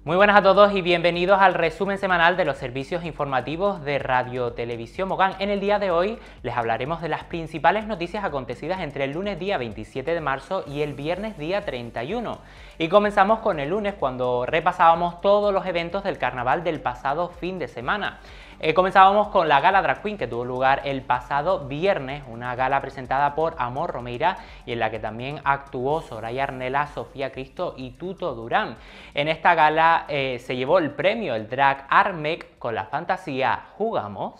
Muy buenas a todos y bienvenidos al resumen semanal de los servicios informativos de Radio Televisión Mogán. En el día de hoy les hablaremos de las principales noticias acontecidas entre el lunes día 27 de marzo y el viernes día 31. Y comenzamos con el lunes, cuando repasábamos todos los eventos del carnaval del pasado fin de semana. Comenzábamos con la gala Drag Queen, que tuvo lugar el pasado viernes, una gala presentada por Amor Romeira y en la que también actuó Soraya Arnela, Sofía Cristo y Tuto Durán. En esta gala se llevó el premio el Drag Armec con la fantasía Jugamos.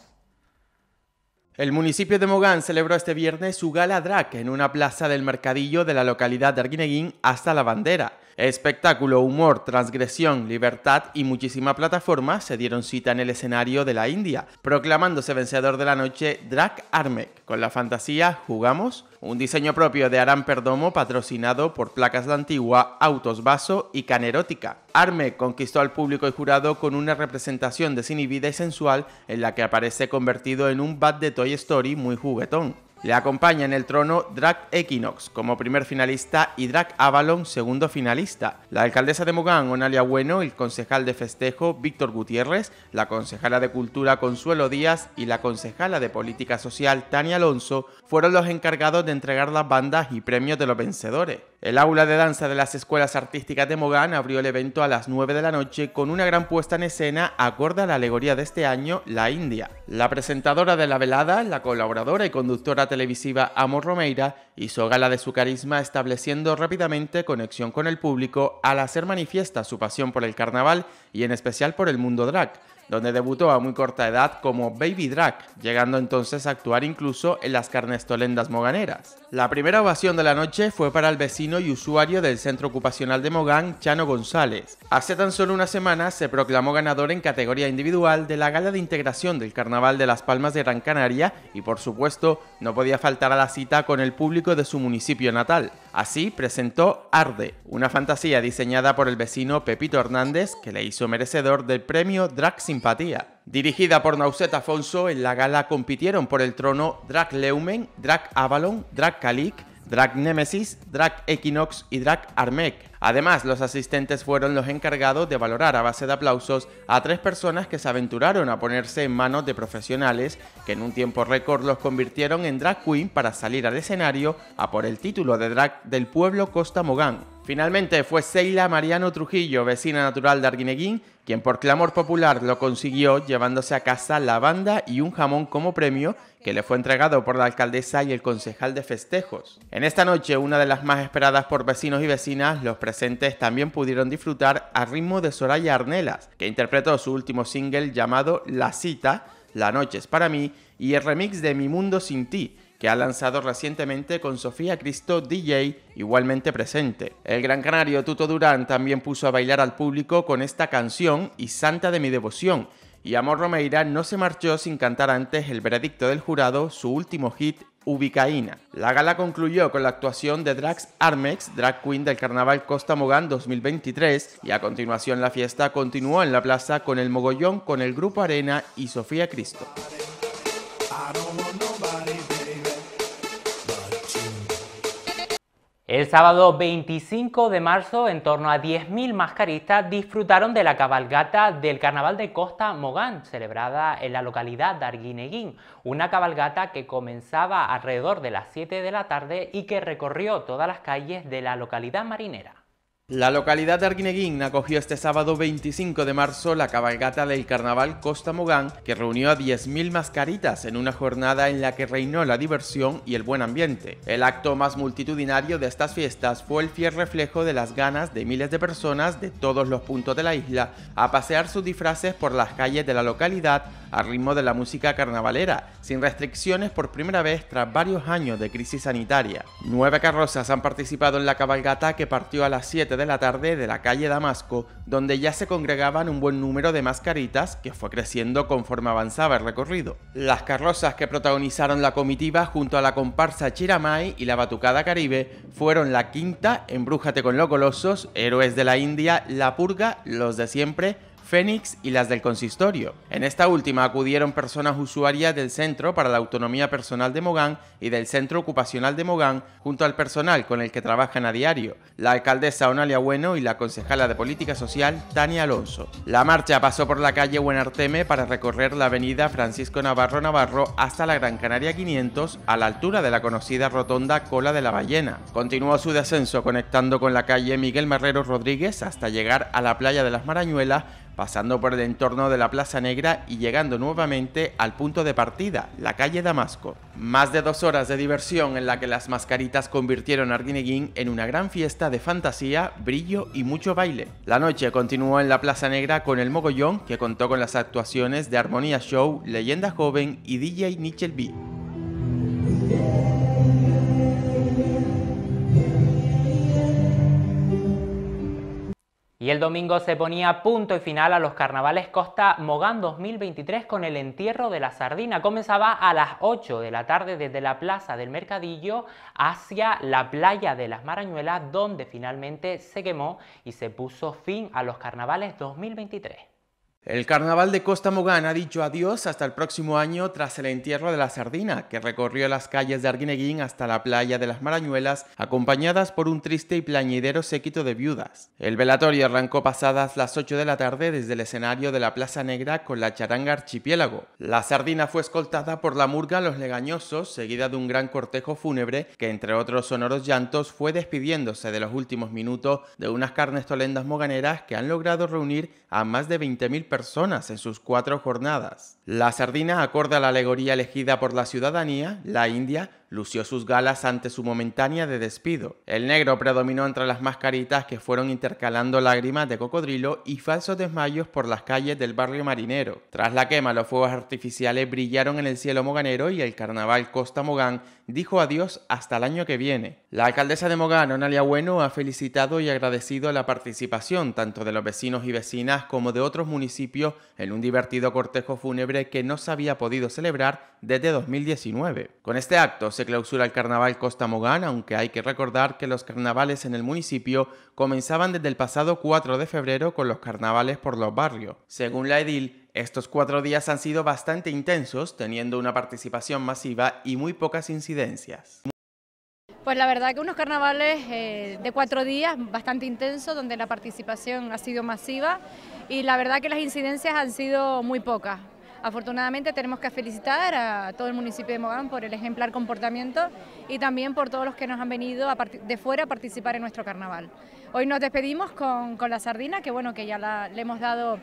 El municipio de Mogán celebró este viernes su gala drag en una plaza del mercadillo de la localidad de Arguineguín hasta la bandera. Espectáculo, humor, transgresión, libertad y muchísima plataforma se dieron cita en el escenario de la India, proclamándose vencedor de la noche Drag Armec, con la fantasía Jugamos, un diseño propio de Aram Perdomo patrocinado por Placas La Antigua, Autos Vaso y Canerótica. Armec conquistó al público y jurado con una representación desinhibida y sensual en la que aparece convertido en un bat de Toy Story muy juguetón. Le acompaña en el trono Drag Equinox como primer finalista y Drag Avalon segundo finalista. La alcaldesa de Mogán, Onalia Bueno, el concejal de festejo Víctor Gutiérrez, la concejala de Cultura Consuelo Díaz y la concejala de Política Social Tania Alonso fueron los encargados de entregar las bandas y premios de los vencedores. El aula de danza de las escuelas artísticas de Mogán abrió el evento a las 9 de la noche con una gran puesta en escena acorde a la alegoría de este año, la India. La presentadora de la velada, la colaboradora y conductora televisiva Amor Romeira, hizo gala de su carisma estableciendo rápidamente conexión con el público al hacer manifiesta su pasión por el carnaval y en especial por el mundo drag, donde debutó a muy corta edad como Baby Drag, llegando entonces a actuar incluso en las carnestolendas moganeras. La primera ovación de la noche fue para el vecino y usuario del Centro Ocupacional de Mogán, Chano González. Hace tan solo una semana se proclamó ganador en categoría individual de la gala de integración del Carnaval de Las Palmas de Gran Canaria y por supuesto no podía faltar a la cita con el público de su municipio natal. Así presentó Arde, una fantasía diseñada por el vecino Pepito Hernández que le hizo merecedor del premio Drag Simpatía. Dirigida por Nauset Afonso, en la gala compitieron por el trono Drag Leumen, Drag Avalon, Drag Calic, Drag Nemesis, Drag Equinox y Drag Armec. Además, los asistentes fueron los encargados de valorar a base de aplausos a 3 personas que se aventuraron a ponerse en manos de profesionales que en un tiempo récord los convirtieron en drag queen para salir al escenario a por el título de drag del pueblo Costa Mogán. Finalmente fue Seila Mariano Trujillo, vecina natural de Arguineguín, quien por clamor popular lo consiguió, llevándose a casa la banda y un jamón como premio que le fue entregado por la alcaldesa y el concejal de festejos. En esta noche, una de las más esperadas por vecinos y vecinas, los presentes también pudieron disfrutar a ritmo de Soraya Arnelas, que interpretó su último single llamado La Cita, La Noche es para mí, y el remix de Mi Mundo Sin Ti, que ha lanzado recientemente con Sofía Cristo DJ, igualmente presente. El gran canario Tuto Durán también puso a bailar al público con esta canción y Santa de mi devoción, y Amor Romeira no se marchó sin cantar antes el veredicto del jurado, su último hit, Ubicaína. La gala concluyó con la actuación de Drags Armex, Drag Queen del Carnaval Costa Mogán 2023, y a continuación la fiesta continuó en la plaza con el mogollón con el Grupo Arena y Sofía Cristo. El sábado 25 de marzo, en torno a 10.000 mascaristas disfrutaron de la cabalgata del Carnaval de Costa Mogán, celebrada en la localidad de Arguineguín, una cabalgata que comenzaba alrededor de las 7 de la tarde y que recorrió todas las calles de la localidad marinera. La localidad de Arguineguín acogió este sábado 25 de marzo la cabalgata del Carnaval Costa Mogán, que reunió a 10.000 mascaritas en una jornada en la que reinó la diversión y el buen ambiente. El acto más multitudinario de estas fiestas fue el fiel reflejo de las ganas de miles de personas de todos los puntos de la isla a pasear sus disfraces por las calles de la localidad al ritmo de la música carnavalera, sin restricciones por primera vez tras varios años de crisis sanitaria. 9 carrozas han participado en la cabalgata que partió a las 7 de la tarde de la calle Damasco, donde ya se congregaban un buen número de mascaritas que fue creciendo conforme avanzaba el recorrido. Las carrozas que protagonizaron la comitiva junto a la comparsa Chiramay y la Batucada Caribe fueron la Quinta, Embrújate con los Golosos, Héroes de la India, La Purga, Los de Siempre, Fénix y las del consistorio. En esta última acudieron personas usuarias del Centro para la Autonomía Personal de Mogán y del Centro Ocupacional de Mogán, junto al personal con el que trabajan a diario, la alcaldesa Onalia Bueno y la concejala de Política Social, Tania Alonso. La marcha pasó por la calle Buenarteme para recorrer la avenida Francisco Navarro Navarro hasta la Gran Canaria 500, a la altura de la conocida rotonda Cola de la Ballena. Continuó su descenso conectando con la calle Miguel Marrero Rodríguez hasta llegar a la playa de las Marañuelas, pasando por el entorno de la Plaza Negra y llegando nuevamente al punto de partida, la calle Damasco. Más de 2 horas de diversión en la que las mascaritas convirtieron a Arguineguín en una gran fiesta de fantasía, brillo y mucho baile. La noche continuó en la Plaza Negra con el Mogollón, que contó con las actuaciones de Armonía Show, Leyenda Joven y DJ Nichel B. Y el domingo se ponía punto y final a los carnavales Costa Mogán 2023 con el entierro de la sardina. Comenzaba a las 8 de la tarde desde la plaza del Mercadillo hacia la playa de las Marañuelas, donde finalmente se quemó y se puso fin a los carnavales 2023. El carnaval de Costa Mogán ha dicho adiós hasta el próximo año tras el entierro de la sardina, que recorrió las calles de Arguineguín hasta la playa de las Marañuelas, acompañadas por un triste y plañidero séquito de viudas. El velatorio arrancó pasadas las 8 de la tarde desde el escenario de la Plaza Negra con la charanga Archipiélago. La sardina fue escoltada por la murga Los Legañosos, seguida de un gran cortejo fúnebre que, entre otros sonoros llantos, fue despidiéndose de los últimos minutos de unas carnestolendas moganeras que han logrado reunir a más de 20.000 personas en sus 4 jornadas. La sardina, acorde a la alegoría elegida por la ciudadanía, la India, lució sus galas ante su momentánea de despido. El negro predominó entre las mascaritas que fueron intercalando lágrimas de cocodrilo y falsos desmayos por las calles del barrio marinero. Tras la quema, los fuegos artificiales brillaron en el cielo moganero y el carnaval Costa Mogán dijo adiós hasta el año que viene. La alcaldesa de Mogán, Onalia Bueno, ha felicitado y agradecido la participación tanto de los vecinos y vecinas como de otros municipios en un divertido cortejo fúnebre que no se había podido celebrar desde 2019. Con este acto se clausura el carnaval Costa Mogán, aunque hay que recordar que los carnavales en el municipio comenzaban desde el pasado 4 de febrero con los carnavales por los barrios. Según la edil, estos 4 días han sido bastante intensos, teniendo una participación masiva y muy pocas incidencias. Pues la verdad que unos carnavales de 4 días bastante intensos, donde la participación ha sido masiva y la verdad que las incidencias han sido muy pocas. Afortunadamente tenemos que felicitar a todo el municipio de Mogán por el ejemplar comportamiento y también por todos los que nos han venido de fuera a participar en nuestro carnaval. Hoy nos despedimos con la sardina, que bueno, que ya le hemos dado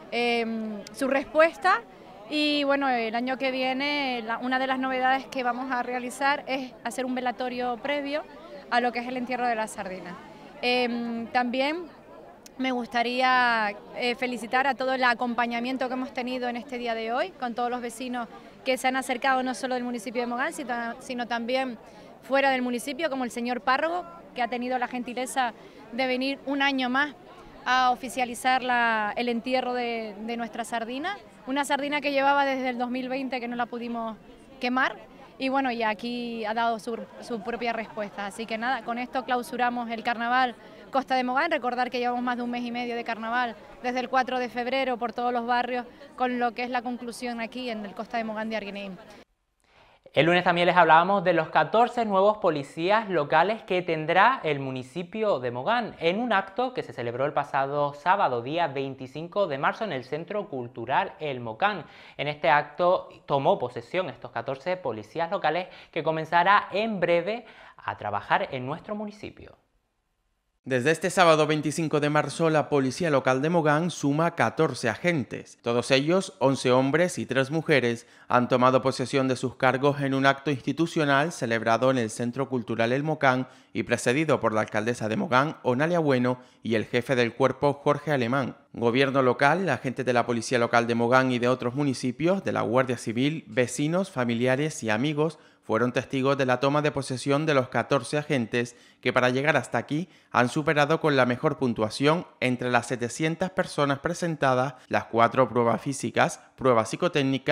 su respuesta. Y bueno, el año que viene una de las novedades que vamos a realizar es hacer un velatorio previo a lo que es el entierro de la sardina. También me gustaría felicitar a todo el acompañamiento que hemos tenido en este día de hoy, con todos los vecinos que se han acercado no solo del municipio de Mogán, sino también fuera del municipio, como el señor párroco, que ha tenido la gentileza de venir un año más a oficializar el entierro de nuestra sardina. Una sardina que llevaba desde el 2020 que no la pudimos quemar y bueno, y aquí ha dado su propia respuesta. Así que nada, con esto clausuramos el carnaval Costa de Mogán. Recordar que llevamos más de 1 mes y medio de carnaval desde el 4 de febrero por todos los barrios, con lo que es la conclusión aquí en el Costa de Mogán de Arguineguín. El lunes también les hablábamos de los 14 nuevos policías locales que tendrá el municipio de Mogán en un acto que se celebró el pasado sábado, día 25 de marzo, en el Centro Cultural El Mocán. En este acto tomó posesión estos 14 policías locales que comenzará en breve a trabajar en nuestro municipio. Desde este sábado 25 de marzo, la Policía Local de Mogán suma 14 agentes. Todos ellos, 11 hombres y 3 mujeres, han tomado posesión de sus cargos en un acto institucional celebrado en el Centro Cultural El Mocán y precedido por la alcaldesa de Mogán, Onalia Bueno, y el jefe del cuerpo, Jorge Alemán. Gobierno local, agentes de la Policía Local de Mogán y de otros municipios, de la Guardia Civil, vecinos, familiares y amigos fueron testigos de la toma de posesión de los 14 agentes que para llegar hasta aquí han superado con la mejor puntuación entre las 700 personas presentadas las 4 pruebas físicas, prueba psicotécnica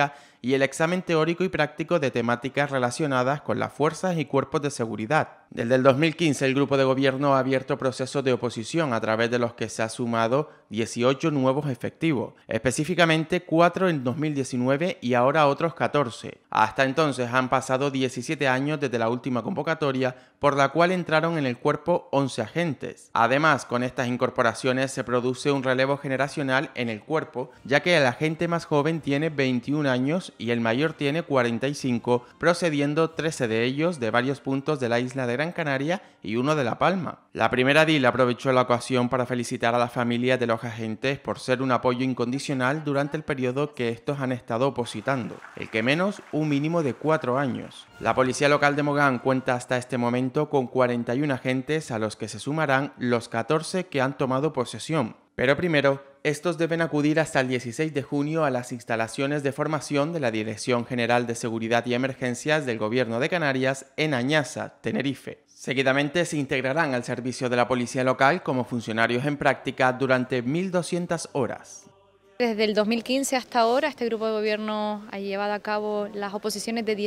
y el examen teórico y práctico de temáticas relacionadas con las fuerzas y cuerpos de seguridad. Desde el 2015 el grupo de gobierno ha abierto procesos de oposición a través de los que se ha sumado 18 nuevos efectivos, específicamente 4 en 2019 y ahora otros 14. Hasta entonces han pasado 17 años desde la última convocatoria, por la cual entraron en el cuerpo 11 agentes. Además, con estas incorporaciones se produce un relevo generacional en el cuerpo, ya que el agente más joven tiene 21 años y el mayor tiene 45, procediendo 13 de ellos de varios puntos de la isla de Gran Canaria y uno de La Palma. La primera edil aprovechó la ocasión para felicitar a las familias de los agentes por ser un apoyo incondicional durante el periodo que estos han estado opositando, el que menos un mínimo de 4 años. La policía local de Mogán cuenta hasta este momento con 41 agentes, a los que se sumarán los 14 que han tomado posesión. Pero primero, estos deben acudir hasta el 16 de junio a las instalaciones de formación de la Dirección General de Seguridad y Emergencias del Gobierno de Canarias en Añaza, Tenerife. Seguidamente se integrarán al servicio de la policía local como funcionarios en práctica durante 1.200 horas. Desde el 2015 hasta ahora, este grupo de gobierno ha llevado a cabo las oposiciones de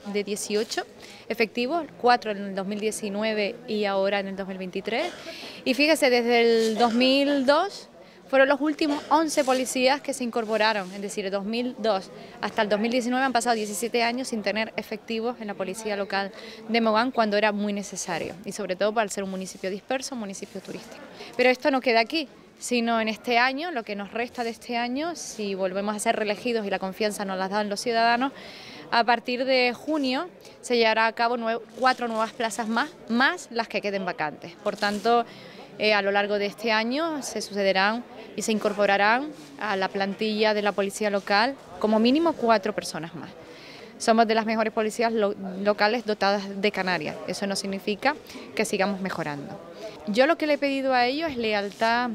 18 efectivos, 4 en el 2019 y ahora en el 2023. Y fíjese, desde el 2002 fueron los últimos 11 policías que se incorporaron, es decir, de 2002 hasta el 2019 han pasado 17 años sin tener efectivos en la policía local de Mogán, cuando era muy necesario, y sobre todo para ser un municipio disperso, un municipio turístico. Pero esto no queda aquí, sino en este año, lo que nos resta de este año, si volvemos a ser reelegidos y la confianza nos la dan los ciudadanos, a partir de junio se llevará a cabo 4 nuevas plazas más las que queden vacantes. Por tanto, a lo largo de este año se sucederán y se incorporarán a la plantilla de la policía local como mínimo 4 personas más. Somos de las mejores policías locales dotadas de Canarias. Eso no significa que sigamos mejorando. Yo lo que le he pedido a ellos es lealtad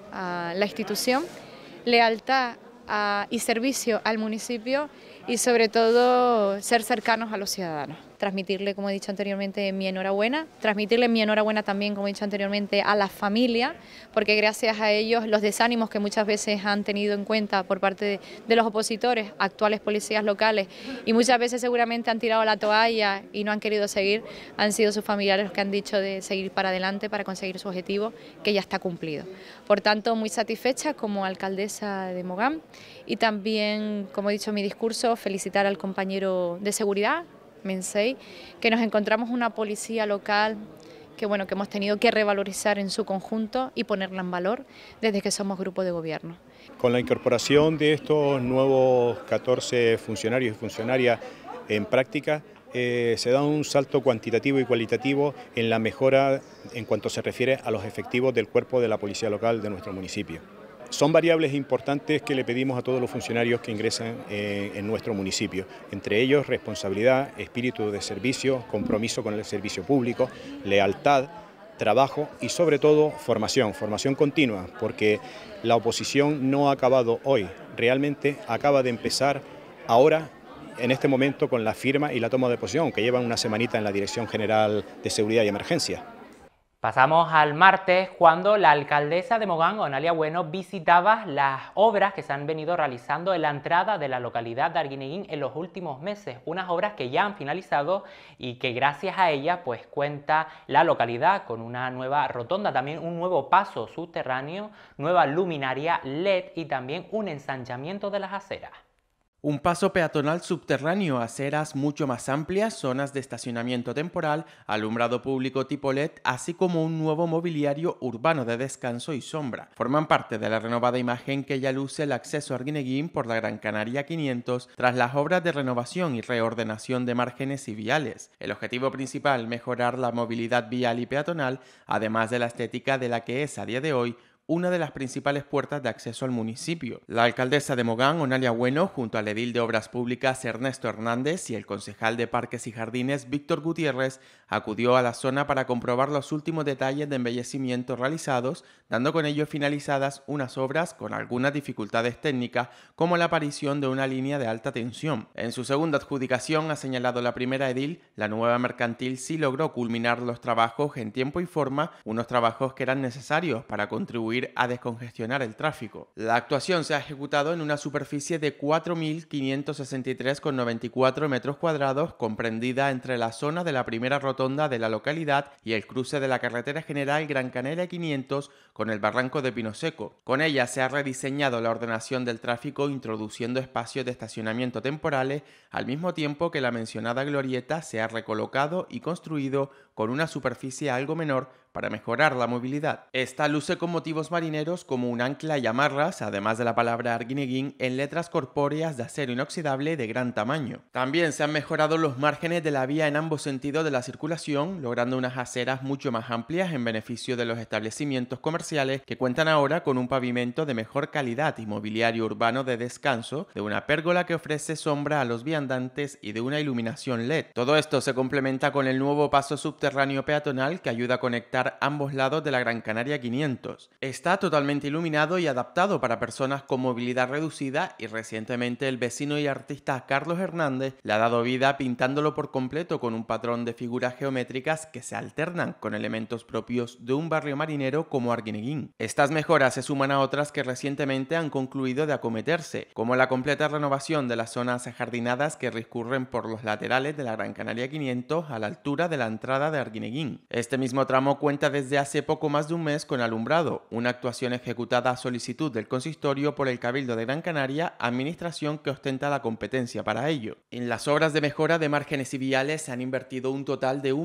a la institución, lealtad y servicio al municipio y sobre todo ser cercanos a los ciudadanos. Transmitirle, como he dicho anteriormente, mi enhorabuena, transmitirle mi enhorabuena también, como he dicho anteriormente, a la familia, porque gracias a ellos los desánimos que muchas veces han tenido en cuenta por parte de los opositores, actuales policías locales, y muchas veces seguramente han tirado la toalla y no han querido seguir, han sido sus familiares los que han dicho de seguir para adelante para conseguir su objetivo, que ya está cumplido. Por tanto, muy satisfecha como alcaldesa de Mogán, y también, como he dicho en mi discurso, felicitar al compañero de seguridad, Mensei, que nos encontramos una policía local que hemos tenido que revalorizar en su conjunto y ponerla en valor desde que somos grupo de gobierno. Con la incorporación de estos nuevos 14 funcionarios y funcionarias en práctica, se da un salto cuantitativo y cualitativo en la mejora en cuanto se refiere a los efectivos del cuerpo de la policía local de nuestro municipio. Son variables importantes que le pedimos a todos los funcionarios que ingresan en nuestro municipio, entre ellos responsabilidad, espíritu de servicio, compromiso con el servicio público, lealtad, trabajo y sobre todo formación continua, porque la oposición no ha acabado hoy, realmente acaba de empezar ahora, en este momento, con la firma y la toma de posesión, que llevan una semanita en la Dirección General de Seguridad y Emergencia. Pasamos al martes, cuando la alcaldesa de Mogán, Onalia Bueno, visitaba las obras que se han venido realizando en la entrada de la localidad de Arguineguín en los últimos meses. Unas obras que ya han finalizado y que gracias a ellas pues cuenta la localidad con una nueva rotonda, también un nuevo paso subterráneo, nueva luminaria LED y también un ensanchamiento de las aceras. Un paso peatonal subterráneo, aceras mucho más amplias, zonas de estacionamiento temporal, alumbrado público tipo LED, así como un nuevo mobiliario urbano de descanso y sombra. Forman parte de la renovada imagen que ya luce el acceso a Arguineguín por la Gran Canaria 500 tras las obras de renovación y reordenación de márgenes y viales. El objetivo principal, mejorar la movilidad vial y peatonal, además de la estética de la que es a día de hoy una de las principales puertas de acceso al municipio. La alcaldesa de Mogán, Onalia Bueno, junto al edil de Obras Públicas Ernesto Hernández y el concejal de Parques y Jardines Víctor Gutiérrez, acudió a la zona para comprobar los últimos detalles de embellecimiento realizados, dando con ello finalizadas unas obras con algunas dificultades técnicas, como la aparición de una línea de alta tensión. En su segunda adjudicación, ha señalado la primera edil, la nueva mercantil sí logró culminar los trabajos en tiempo y forma, unos trabajos que eran necesarios para contribuir contribuir a descongestionar el tráfico. La actuación se ha ejecutado en una superficie de 4.563,94 metros cuadrados, comprendida entre la zona de la primera rotonda de la localidad y el cruce de la carretera general Gran Canaria 500 con el barranco de Pino Seco. Con ella se ha rediseñado la ordenación del tráfico, introduciendo espacios de estacionamiento temporales, al mismo tiempo que la mencionada glorieta se ha recolocado y construido con una superficie algo menor para mejorar la movilidad. Esta luce con motivos marineros como un ancla y amarras, además de la palabra Arguineguín, en letras corpóreas de acero inoxidable de gran tamaño. También se han mejorado los márgenes de la vía en ambos sentidos de la circulación, logrando unas aceras mucho más amplias en beneficio de los establecimientos comerciales, que cuentan ahora con un pavimento de mejor calidad y mobiliario urbano de descanso, de una pérgola que ofrece sombra a los viandantes y de una iluminación LED. Todo esto se complementa con el nuevo paso subterráneo peatonal que ayuda a conectar ambos lados de la Gran Canaria 500. Está totalmente iluminado y adaptado para personas con movilidad reducida, y recientemente el vecino y artista Carlos Hernández le ha dado vida pintándolo por completo con un patrón de figuras geométricas que se alternan con elementos propios de un barrio marinero como Arguineguín. Estas mejoras se suman a otras que recientemente han concluido de acometerse, como la completa renovación de las zonas ajardinadas que discurren por los laterales de la Gran Canaria 500 a la altura de la entrada de Arguineguín. Este mismo tramo cuenta desde hace poco más de un mes con alumbrado, una actuación ejecutada a solicitud del consistorio por el Cabildo de Gran Canaria, administración que ostenta la competencia para ello. En las obras de mejora de márgenes y viales se han invertido un total de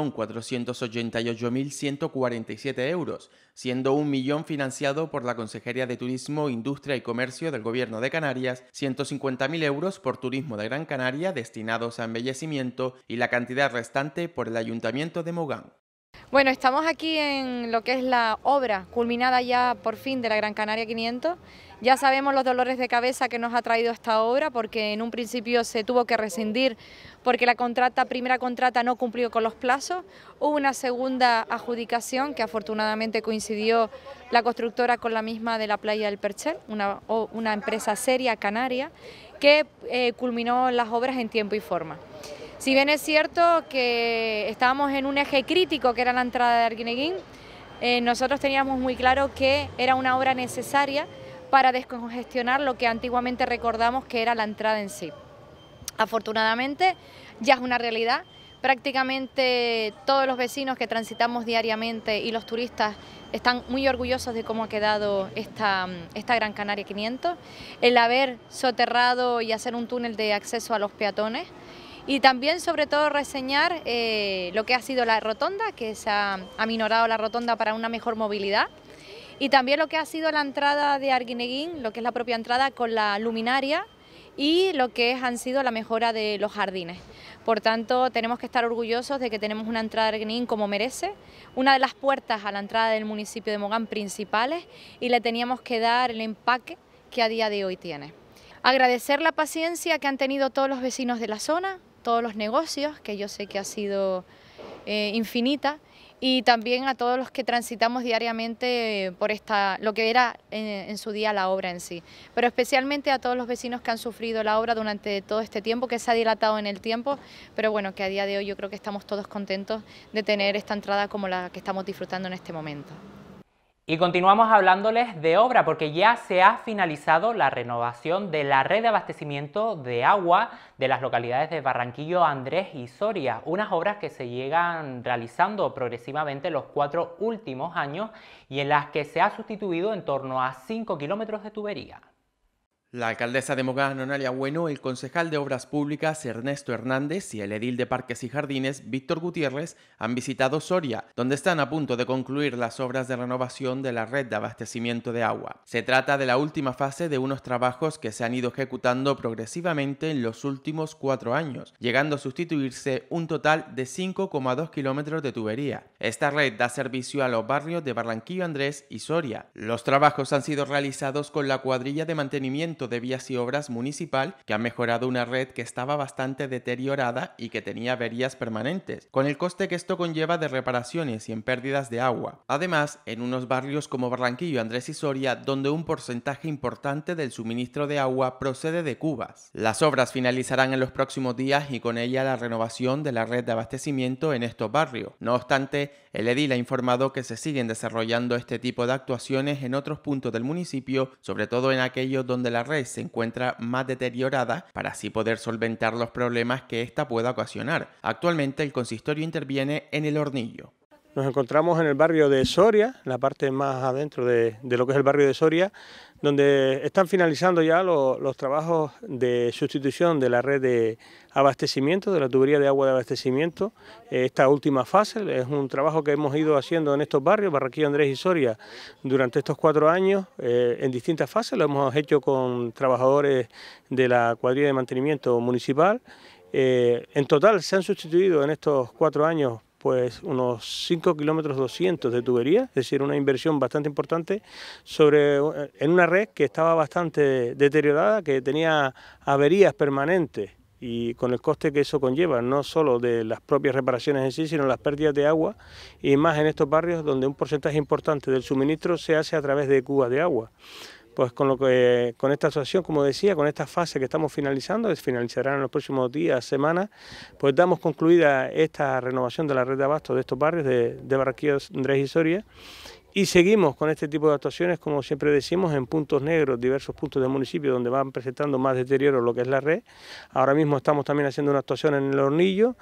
1.488.147 euros, siendo 1 millón financiado por la Consejería de Turismo, Industria y Comercio del Gobierno de Canarias, 150.000 euros por Turismo de Gran Canaria destinados a embellecimiento y la cantidad restante por el Ayuntamiento de Mogán. Bueno, estamos aquí en lo que es la obra culminada ya por fin de la Gran Canaria 500. Ya sabemos los dolores de cabeza que nos ha traído esta obra, porque en un principio se tuvo que rescindir porque la primera contrata no cumplió con los plazos. Hubo una segunda adjudicación que afortunadamente coincidió la constructora con la misma de la playa del Perchel, una empresa seria canaria que culminó las obras en tiempo y forma. Si bien es cierto que estábamos en un eje crítico que era la entrada de Arguineguín, nosotros teníamos muy claro que era una obra necesaria para descongestionar lo que antiguamente recordamos que era la entrada en sí. Afortunadamente ya es una realidad, prácticamente todos los vecinos que transitamos diariamente y los turistas están muy orgullosos de cómo ha quedado esta Gran Canaria 500, el haber soterrado y hacer un túnel de acceso a los peatones. Y también, sobre todo, reseñar lo que ha sido la rotonda, que se ha aminorado la rotonda para una mejor movilidad, y también lo que ha sido la entrada de Arguineguín, lo que es la propia entrada con la luminaria, y lo que han sido la mejora de los jardines. Por tanto, tenemos que estar orgullosos de que tenemos una entrada de Arguineguín como merece, una de las puertas a la entrada del municipio de Mogán principales, y le teníamos que dar el empaque que a día de hoy tiene. Agradecer la paciencia que han tenido todos los vecinos de la zona, todos los negocios, que yo sé que ha sido infinita, y también a todos los que transitamos diariamente por lo que era en su día la obra en sí, pero especialmente a todos los vecinos que han sufrido la obra durante todo este tiempo, que se ha dilatado en el tiempo, pero bueno, que a día de hoy yo creo que estamos todos contentos de tener esta entrada como la que estamos disfrutando en este momento. Y continuamos hablándoles de obra, porque ya se ha finalizado la renovación de la red de abastecimiento de agua de las localidades de Barranquillo, Andrés y Soria, unas obras que se llegan realizando progresivamente los 4 últimos años y en las que se ha sustituido en torno a 5 kilómetros de tubería. La alcaldesa de Mogán, Onalia Bueno, el concejal de Obras Públicas, Ernesto Hernández, y el edil de Parques y Jardines, Víctor Gutiérrez, han visitado Soria, donde están a punto de concluir las obras de renovación de la red de abastecimiento de agua. Se trata de la última fase de unos trabajos que se han ido ejecutando progresivamente en los últimos 4 años, llegando a sustituirse un total de 5,2 kilómetros de tubería. Esta red da servicio a los barrios de Barranquillo, Andrés y Soria. Los trabajos han sido realizados con la cuadrilla de mantenimiento Departamento de Vías y Obras Municipal, que ha mejorado una red que estaba bastante deteriorada y que tenía averías permanentes, con el coste que esto conlleva de reparaciones y en pérdidas de agua. Además, en unos barrios como Barranquillo, Andrés y Soria, donde un porcentaje importante del suministro de agua procede de cubas. Las obras finalizarán en los próximos días y con ella la renovación de la red de abastecimiento en estos barrios. No obstante, el edil ha informado que se siguen desarrollando este tipo de actuaciones en otros puntos del municipio, sobre todo en aquellos donde la red se encuentra más deteriorada, para así poder solventar los problemas que ésta pueda ocasionar. Actualmente el consistorio interviene en El Hornillo. Nos encontramos en el barrio de Soria, la parte más adentro de lo que es el barrio de Soria, donde están finalizando ya los trabajos de sustitución de la red de abastecimiento, de la tubería de agua de abastecimiento. Esta última fase es un trabajo que hemos ido haciendo en estos barrios, Barranquilla, Andrés y Soria, durante estos 4 años, en distintas fases. Lo hemos hecho con trabajadores de la cuadrilla de mantenimiento municipal. En total se han sustituido en estos 4 años pues unos 5 kilómetros 200 de tubería, es decir, una inversión bastante importante en una red que estaba bastante deteriorada, que tenía averías permanentes y con el coste que eso conlleva, no solo de las propias reparaciones en sí, sino las pérdidas de agua, y más en estos barrios donde un porcentaje importante del suministro se hace a través de cubas de agua. Pues con esta actuación, como decía, con esta fase que estamos finalizando, que finalizarán en los próximos días, semanas, pues damos concluida esta renovación de la red de abasto de estos barrios de Barranquilla, Andrés y Soria, y seguimos con este tipo de actuaciones, como siempre decimos, en puntos negros, diversos puntos del municipio donde van presentando más deterioro lo que es la red. Ahora mismo estamos también haciendo una actuación en El Hornillo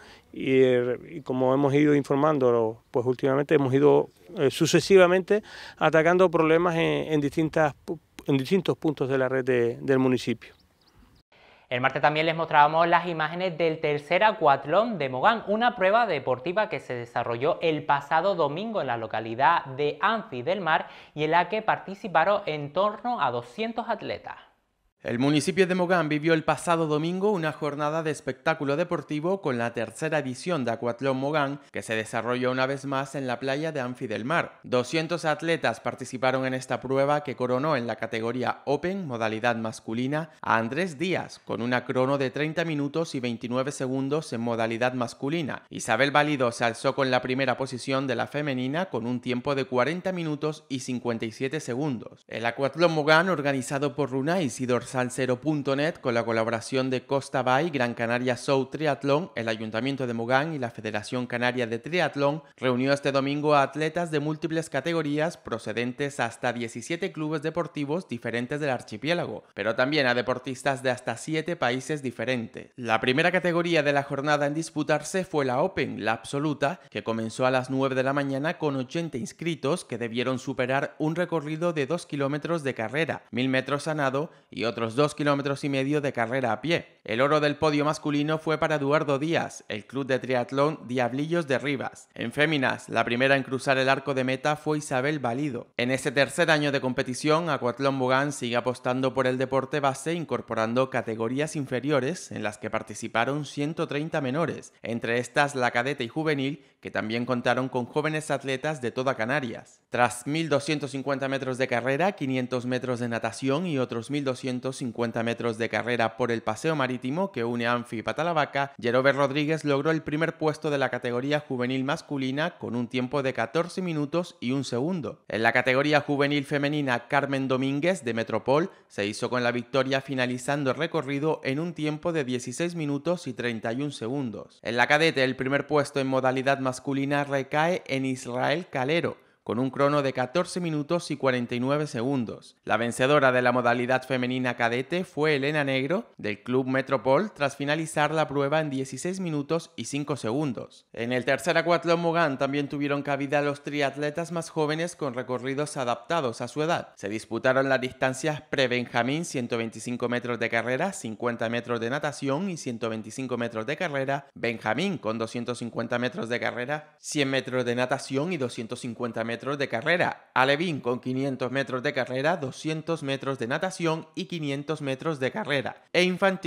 y como hemos ido informando, pues últimamente hemos ido sucesivamente atacando problemas en distintos puntos de la red del municipio. El martes también les mostrábamos las imágenes del tercer acuatlón de Mogán, una prueba deportiva que se desarrolló el pasado domingo en la localidad de Anfi del Mar y en la que participaron en torno a 200 atletas. El municipio de Mogán vivió el pasado domingo una jornada de espectáculo deportivo con la tercera edición de Acuatlón Mogán, que se desarrolló una vez más en la playa de Anfi del Mar. 200 atletas participaron en esta prueba que coronó en la categoría Open, modalidad masculina, a Andrés Díaz, con una crono de 30 minutos y 29 segundos en modalidad masculina. Isabel Valido se alzó con la primera posición de la femenina con un tiempo de 40 minutos y 57 segundos. El Acuatlón Mogán, organizado por Runais y Salsero.net, con la colaboración de Costa Bay, Gran Canaria South Triatlón, el Ayuntamiento de Mogán y la Federación Canaria de Triatlón, reunió este domingo a atletas de múltiples categorías procedentes hasta 17 clubes deportivos diferentes del archipiélago, pero también a deportistas de hasta 7 países diferentes. La primera categoría de la jornada en disputarse fue la Open, la absoluta, que comenzó a las 9 de la mañana con 80 inscritos que debieron superar un recorrido de 2 kilómetros de carrera, 1000 metros a nado y otros 2,5 kilómetros de carrera a pie. El oro del podio masculino fue para Eduardo Díaz, el club de triatlón Diablillos de Rivas. En féminas, la primera en cruzar el arco de meta fue Isabel Valido. En este tercer año de competición, Acuatlón Mogán sigue apostando por el deporte base, incorporando categorías inferiores en las que participaron 130 menores, entre estas la cadete y juvenil, que también contaron con jóvenes atletas de toda Canarias. Tras 1.250 metros de carrera, 500 metros de natación y otros 1.250 metros de carrera por el paseo marítimo que une Anfi y Patalavaca, Jerober Rodríguez logró el primer puesto de la categoría juvenil masculina con un tiempo de 14 minutos y 1 segundo. En la categoría juvenil femenina, Carmen Domínguez de Metropol se hizo con la victoria finalizando el recorrido en un tiempo de 16 minutos y 31 segundos. En la cadete, el primer puesto en modalidad masculina recae en Israel Calero, con un crono de 14 minutos y 49 segundos. La vencedora de la modalidad femenina cadete fue Elena Negro, del Club Metropol, tras finalizar la prueba en 16 minutos y 5 segundos. En el tercer Acuatlón Mogán también tuvieron cabida los triatletas más jóvenes con recorridos adaptados a su edad. Se disputaron las distancias pre-Benjamín, 125 metros de carrera, 50 metros de natación y 125 metros de carrera, Benjamín con 250 metros de carrera, 100 metros de natación y 250 metros de carrera, alevín con 500 metros de carrera, 200 metros de natación y 500 metros de carrera, e infantil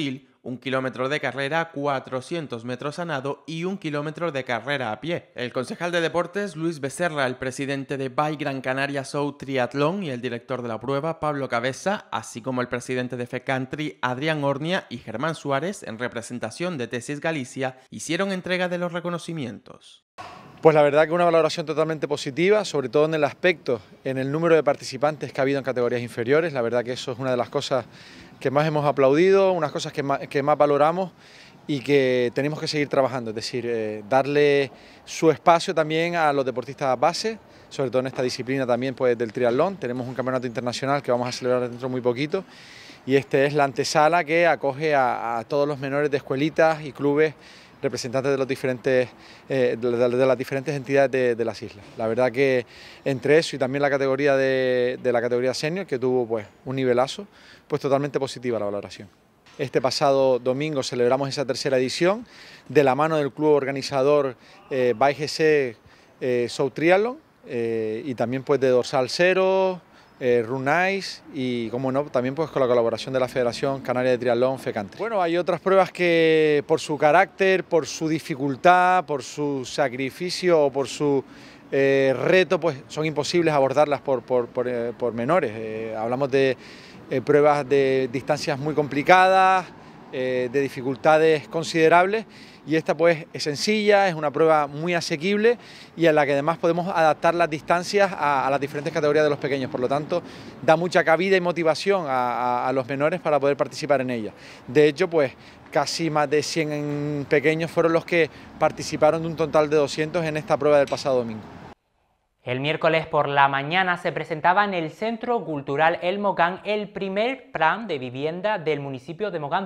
1 kilómetro de carrera, 400 metros a nado y 1 kilómetro de carrera a pie. El concejal de deportes, Luis Becerra, el presidente de Bike Gran Canaria South Triatlón y el director de la prueba, Pablo Cabeza, así como el presidente de FECountry, Adrián Ornia y Germán Suárez, en representación de Tesis Galicia, hicieron entrega de los reconocimientos. Pues la verdad que una valoración totalmente positiva, sobre todo en el aspecto, en el número de participantes que ha habido en categorías inferiores. La verdad que eso es una de las cosas que más hemos aplaudido, unas cosas que más valoramos y que tenemos que seguir trabajando, es decir, darle su espacio también a los deportistas base, sobre todo en esta disciplina también pues, del triatlón. Tenemos un campeonato internacional que vamos a celebrar dentro de muy poquito y este es la antesala que acoge a todos los menores de escuelitas y clubes representantes de, las diferentes entidades de las islas. La verdad que entre eso y también la categoría de la categoría senior, que tuvo pues un nivelazo, pues totalmente positiva la valoración. Este pasado domingo celebramos esa tercera edición de la mano del club organizador Bike GC South Triathlon y también pues de Dorsal Cero, Runais y, como no, también pues con la colaboración de la Federación Canaria de Triatlón, FECountry. Bueno, hay otras pruebas que por su carácter, por su dificultad, por su sacrificio o por su reto, pues son imposibles abordarlas por menores. Hablamos de pruebas de distancias muy complicadas, de dificultades considerables, y esta pues es sencilla, es una prueba muy asequible y en la que además podemos adaptar las distancias a las diferentes categorías de los pequeños, por lo tanto da mucha cabida y motivación a los menores para poder participar en ella. De hecho pues casi más de 100 pequeños fueron los que participaron de un total de 200 en esta prueba del pasado domingo. El miércoles por la mañana se presentaba en el Centro Cultural El Mogán el primer plan de vivienda del municipio de Mogán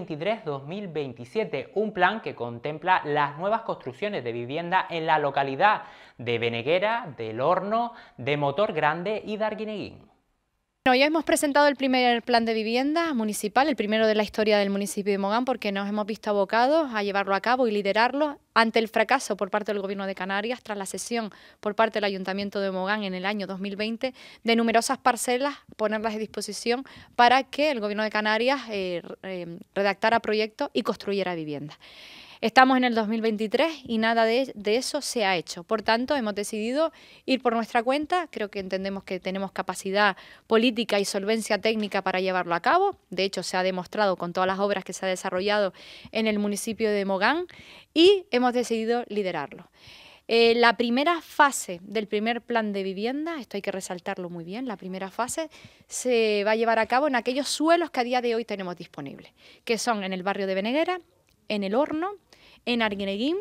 2023-2027, un plan que contempla las nuevas construcciones de vivienda en la localidad de Beneguera, del Horno, de Motor Grande y de Arguineguín. Hoy hemos presentado el primer plan de vivienda municipal, el primero de la historia del municipio de Mogán, porque nos hemos visto abocados a llevarlo a cabo y liderarlo ante el fracaso por parte del Gobierno de Canarias tras la cesión por parte del Ayuntamiento de Mogán en el año 2020 de numerosas parcelas, ponerlas a disposición para que el Gobierno de Canarias redactara proyectos y construyera viviendas. Estamos en el 2023 y nada de eso se ha hecho. Por tanto, hemos decidido ir por nuestra cuenta. Creo que entendemos que tenemos capacidad política y solvencia técnica para llevarlo a cabo. De hecho, se ha demostrado con todas las obras que se ha desarrollado en el municipio de Mogán y hemos decidido liderarlo. La primera fase del primer plan de vivienda, esto hay que resaltarlo muy bien, la primera fase se va a llevar a cabo en aquellos suelos que a día de hoy tenemos disponibles, que son en el barrio de Beneguera, en el Horno, en Arguineguín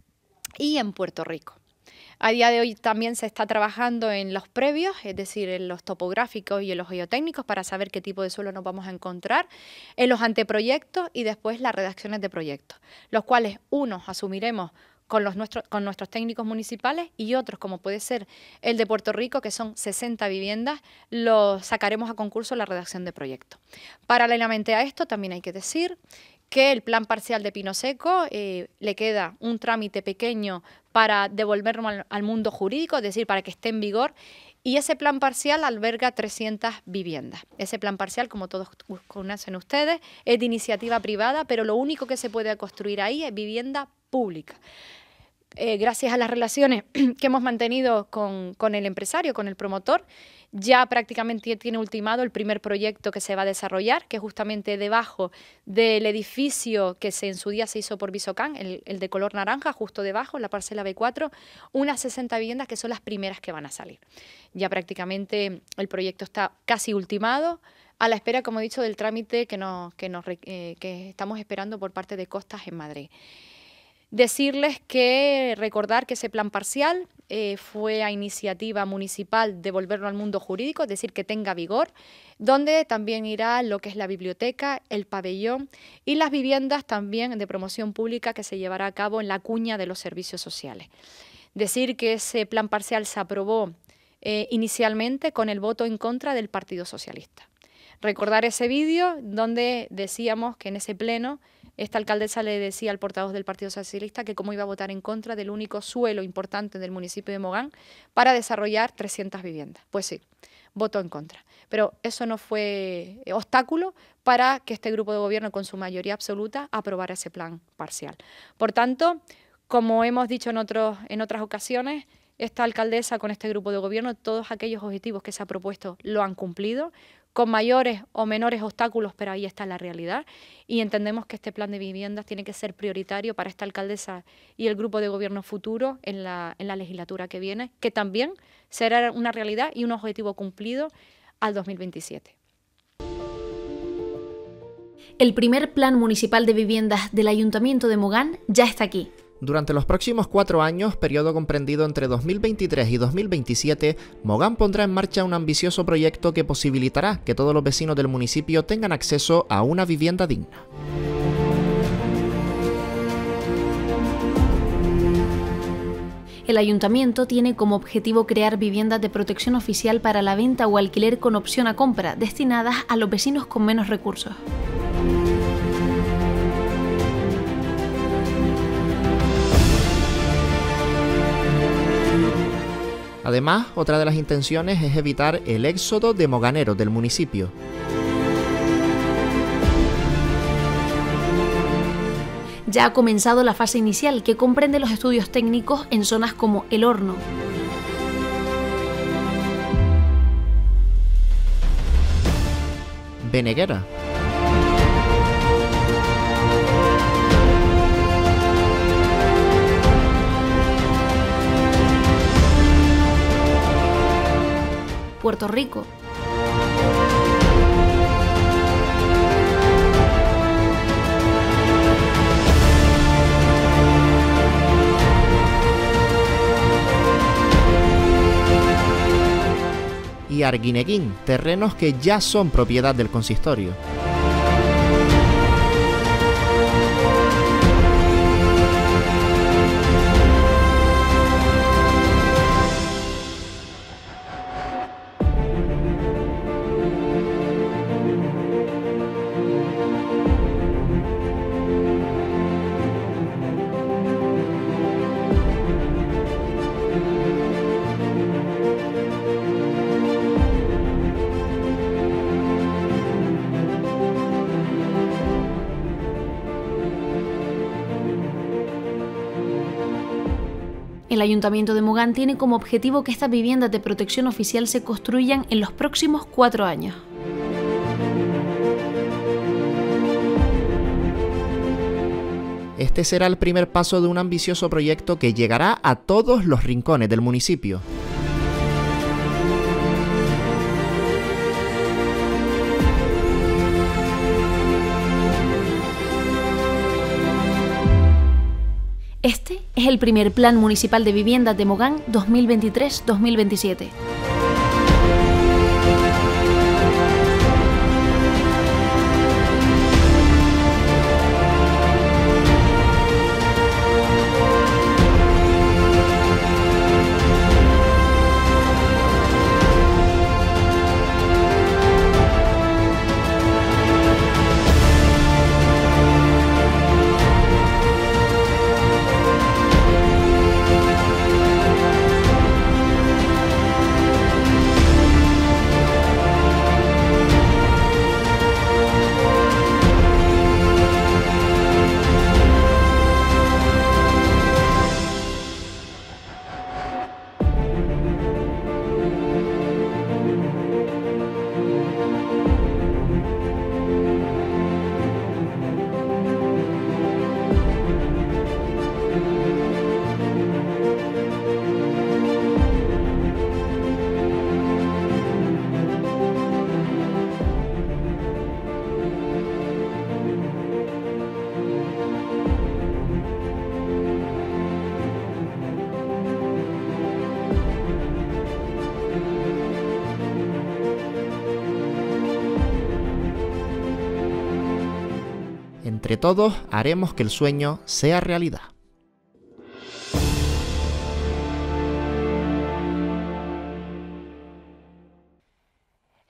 y en Puerto Rico. A día de hoy también se está trabajando en los previos, es decir, en los topográficos y en los geotécnicos para saber qué tipo de suelo nos vamos a encontrar, en los anteproyectos y después las redacciones de proyectos, los cuales unos asumiremos con nuestros técnicos municipales y otros, como puede ser el de Puerto Rico, que son 60 viviendas, los sacaremos a concurso en la redacción de proyectos. Paralelamente a esto, también hay que decir que el plan parcial de Pino Seco le queda un trámite pequeño para devolverlo al mundo jurídico, es decir, para que esté en vigor, y ese plan parcial alberga 300 viviendas. Ese plan parcial, como todos conocen ustedes, es de iniciativa privada, pero lo único que se puede construir ahí es vivienda pública. Gracias a las relaciones que hemos mantenido con el empresario, con el promotor, ya prácticamente tiene ultimado el primer proyecto que se va a desarrollar, que es justamente debajo del edificio que en su día se hizo por Visocán, el de color naranja, justo debajo, la parcela B4, unas 60 viviendas que son las primeras que van a salir. Ya prácticamente el proyecto está casi ultimado, a la espera, como he dicho, del trámite que estamos esperando por parte de Costas en Madrid. Recordar que ese plan parcial fue a iniciativa municipal devolverlo al mundo jurídico, es decir, que tenga vigor, donde también irá lo que es la biblioteca, el pabellón y las viviendas también de promoción pública que se llevará a cabo en la cuña de los servicios sociales. Decir que ese plan parcial se aprobó inicialmente con el voto en contra del Partido Socialista. Recordar ese vídeo donde decíamos que en ese pleno esta alcaldesa le decía al portavoz del Partido Socialista que cómo iba a votar en contra del único suelo importante del municipio de Mogán para desarrollar 300 viviendas. Pues sí, votó en contra. pero eso no fue obstáculo para que este grupo de gobierno, con su mayoría absoluta, aprobara ese plan parcial. Por tanto, como hemos dicho en otras ocasiones, esta alcaldesa con este grupo de gobierno, todos aquellos objetivos que se ha propuesto lo han cumplido, con mayores o menores obstáculos, pero ahí está la realidad, y entendemos que este plan de viviendas tiene que ser prioritario para esta alcaldesa y el grupo de gobierno futuro en la legislatura que viene, que también será una realidad y un objetivo cumplido al 2027. El primer plan municipal de viviendas del Ayuntamiento de Mogán ya está aquí. Durante los próximos 4 años, periodo comprendido entre 2023 y 2027, Mogán pondrá en marcha un ambicioso proyecto que posibilitará que todos los vecinos del municipio tengan acceso a una vivienda digna. El Ayuntamiento tiene como objetivo crear viviendas de protección oficial para la venta o alquiler con opción a compra, destinadas a los vecinos con menos recursos. Además, otra de las intenciones es evitar el éxodo de moganeros del municipio. Ya ha comenzado la fase inicial, que comprende los estudios técnicos en zonas como El Horno, Beneguera, Puerto Rico, y Arguineguín, terrenos que ya son propiedad del consistorio. El Ayuntamiento de Mogán tiene como objetivo que estas viviendas de protección oficial se construyan en los próximos 4 años. Este será el primer paso de un ambicioso proyecto que llegará a todos los rincones del municipio. Este es el primer Plan Municipal de Viviendas de Mogán 2023-2027. Entre todos haremos que el sueño sea realidad.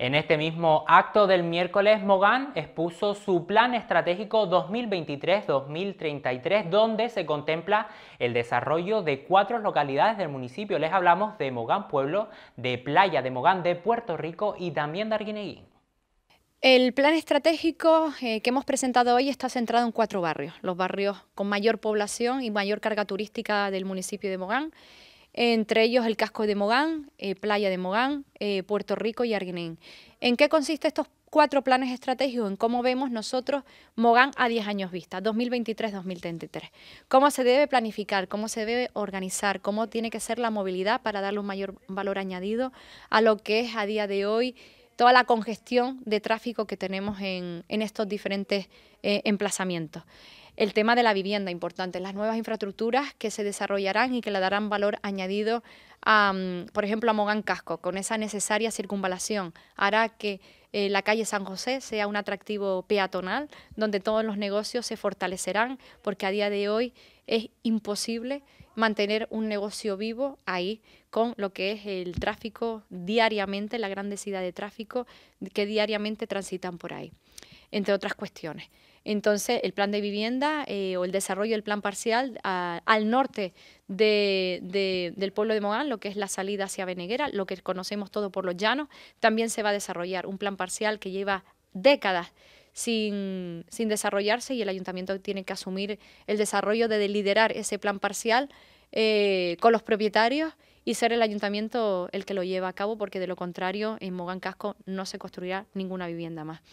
En este mismo acto del miércoles, Mogán expuso su plan estratégico 2023-2033, donde se contempla el desarrollo de 4 localidades del municipio. Les hablamos de Mogán Pueblo, de Playa de Mogán, de Puerto Rico y también de Arguineguín. El plan estratégico que hemos presentado hoy está centrado en 4 barrios, los barrios con mayor población y mayor carga turística del municipio de Mogán, entre ellos el casco de Mogán, Playa de Mogán, Puerto Rico y Arguineguín. ¿En qué consiste estos 4 planes estratégicos? En cómo vemos nosotros Mogán a 10 años vista, 2023-2033. Cómo se debe planificar, cómo se debe organizar, cómo tiene que ser la movilidad para darle un mayor valor añadido a lo que es a día de hoy toda la congestión de tráfico que tenemos en estos diferentes emplazamientos. El tema de la vivienda, importante, las nuevas infraestructuras que se desarrollarán y que le darán valor añadido a, por ejemplo, a Mogán Casco, con esa necesaria circunvalación, hará que la calle San José sea un atractivo peatonal, donde todos los negocios se fortalecerán, porque a día de hoy es imposible mantener un negocio vivo ahí con lo que es el tráfico diariamente, la gran densidad de tráfico que diariamente transitan por ahí, entre otras cuestiones. Entonces, el plan de vivienda o el desarrollo del plan parcial al norte del pueblo de Mogán, lo que es la salida hacia Beneguera, lo que conocemos todo por los llanos, también se va a desarrollar un plan parcial que lleva décadas sin desarrollarse y el ayuntamiento tiene que asumir el desarrollo de liderar ese plan parcial con los propietarios y ser el ayuntamiento el que lo lleva a cabo, porque de lo contrario en Mogán Casco no se construirá ninguna vivienda más.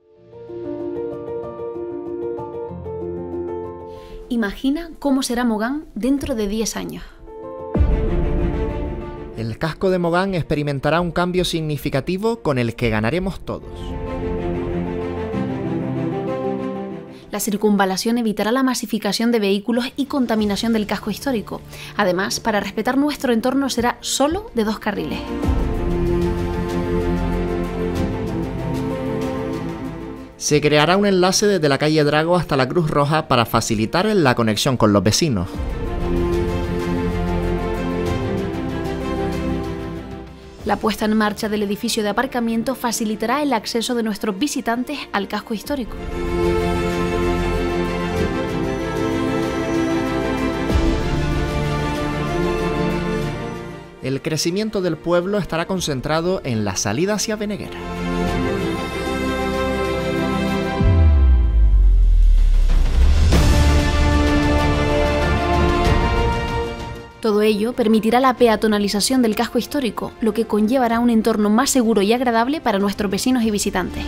Imagina cómo será Mogán dentro de 10 años. El casco de Mogán experimentará un cambio significativo con el que ganaremos todos. La circunvalación evitará la masificación de vehículos y contaminación del casco histórico. Además, para respetar nuestro entorno será solo de 2 carriles. Se creará un enlace desde la calle Drago hasta la Cruz Roja para facilitar la conexión con los vecinos. La puesta en marcha del edificio de aparcamiento facilitará el acceso de nuestros visitantes al casco histórico. El crecimiento del pueblo estará concentrado en la salida hacia Beneguera. Todo ello permitirá la peatonalización del casco histórico, lo que conllevará un entorno más seguro y agradable para nuestros vecinos y visitantes.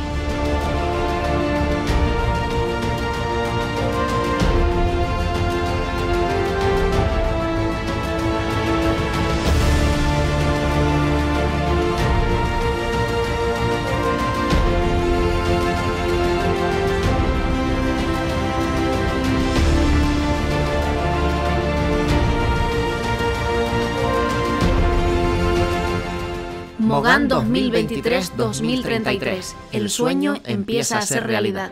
Mogán 2023-2033. El sueño empieza a ser realidad.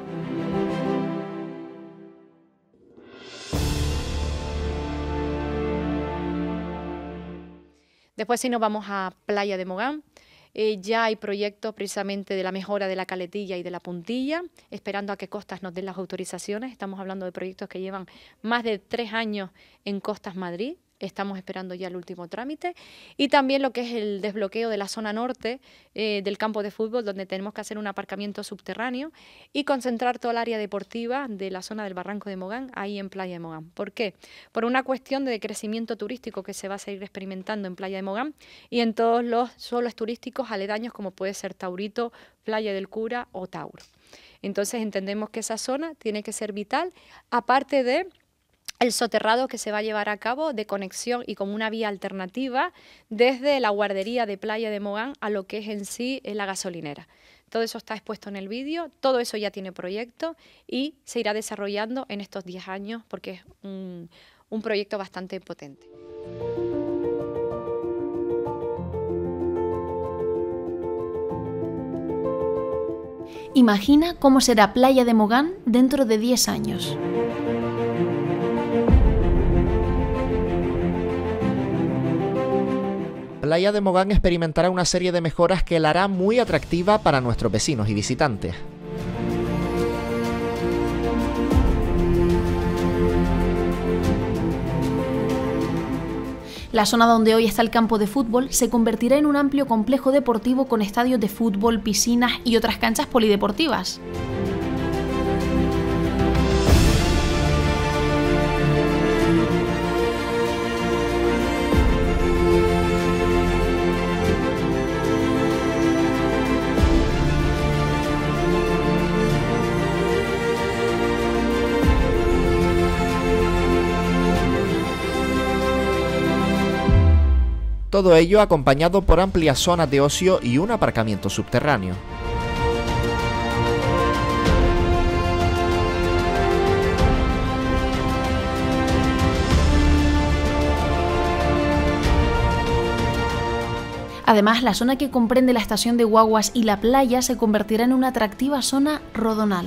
Después sí nos vamos a Playa de Mogán. Ya hay proyectos precisamente de la mejora de la caletilla y de la puntilla, esperando a que Costas nos den las autorizaciones. Estamos hablando de proyectos que llevan más de 3 años en Costas Madrid. Estamos esperando ya el último trámite. Y también lo que es el desbloqueo de la zona norte del campo de fútbol, donde tenemos que hacer un aparcamiento subterráneo y concentrar toda el área deportiva de la zona del Barranco de Mogán ahí en Playa de Mogán. ¿Por qué? Por una cuestión de crecimiento turístico que se va a seguir experimentando en Playa de Mogán y en todos los solos turísticos aledaños, como puede ser Taurito, Playa del Cura o Tauro. Entonces entendemos que esa zona tiene que ser vital, aparte de el soterrado que se va a llevar a cabo de conexión y como una vía alternativa desde la guardería de Playa de Mogán a lo que es en sí la gasolinera. Todo eso está expuesto en el vídeo, todo eso ya tiene proyecto y se irá desarrollando en estos 10 años porque es un proyecto bastante potente. Imagina cómo será Playa de Mogán dentro de 10 años. Playa de Mogán experimentará una serie de mejoras que la hará muy atractiva para nuestros vecinos y visitantes. La zona donde hoy está el campo de fútbol se convertirá en un amplio complejo deportivo con estadios de fútbol, piscinas y otras canchas polideportivas. Todo ello acompañado por amplias zonas de ocio y un aparcamiento subterráneo. Además, la zona que comprende la estación de guaguas y la playa se convertirá en una atractiva zona rodonal.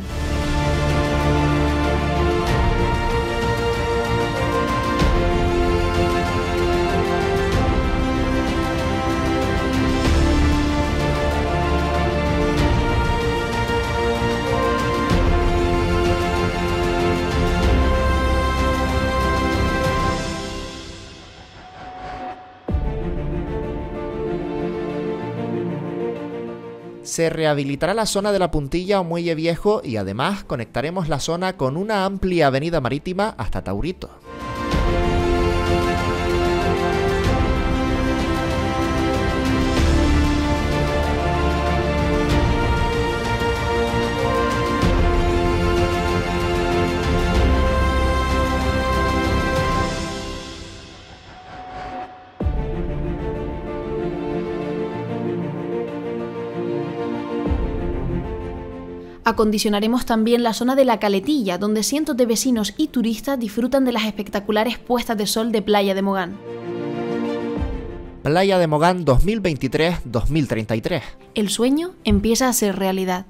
Se rehabilitará la zona de la Puntilla o Muelle Viejo y además conectaremos la zona con una amplia avenida marítima hasta Taurito. Acondicionaremos también la zona de la Caletilla, donde cientos de vecinos y turistas disfrutan de las espectaculares puestas de sol de Playa de Mogán. Playa de Mogán 2023-2033. El sueño empieza a ser realidad.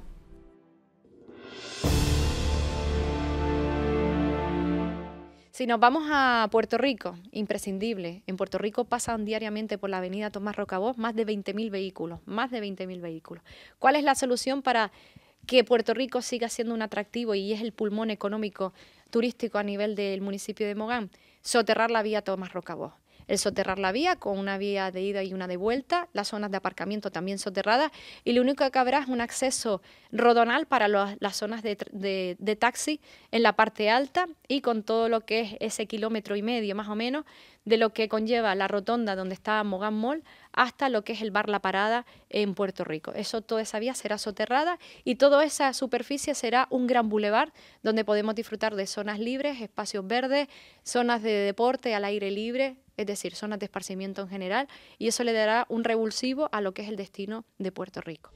Si nos vamos a Puerto Rico, imprescindible. En Puerto Rico pasan diariamente por la avenida Tomás Rocabós más de 20.000 vehículos, ¿Cuál es la solución para que Puerto Rico siga siendo un atractivo y es el pulmón económico turístico a nivel del municipio de Mogán? Soterrar la vía Tomás Rocabós. El soterrar la vía con una vía de ida y una de vuelta, las zonas de aparcamiento también soterradas, y lo único que habrá es un acceso rodonal para las zonas de taxi en la parte alta y con todo lo que es ese 1,5 kilómetros más o menos de lo que conlleva la rotonda donde está Mogán Mall hasta lo que es el bar La Parada en Puerto Rico. Toda esa vía será soterrada y toda esa superficie será un gran bulevar donde podemos disfrutar de zonas libres, espacios verdes, zonas de deporte al aire libre, es decir, zonas de esparcimiento en general, y eso le dará un revulsivo a lo que es el destino de Puerto Rico.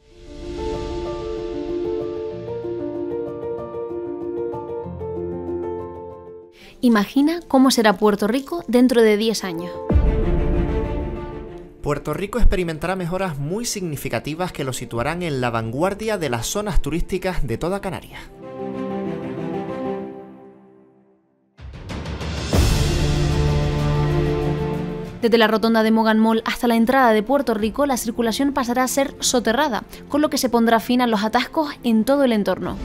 Imagina cómo será Puerto Rico dentro de 10 años. Puerto Rico experimentará mejoras muy significativas que lo situarán en la vanguardia de las zonas turísticas de toda Canarias. Desde la rotonda de Mogán Mall hasta la entrada de Puerto Rico, la circulación pasará a ser soterrada, con lo que se pondrá fin a los atascos en todo el entorno.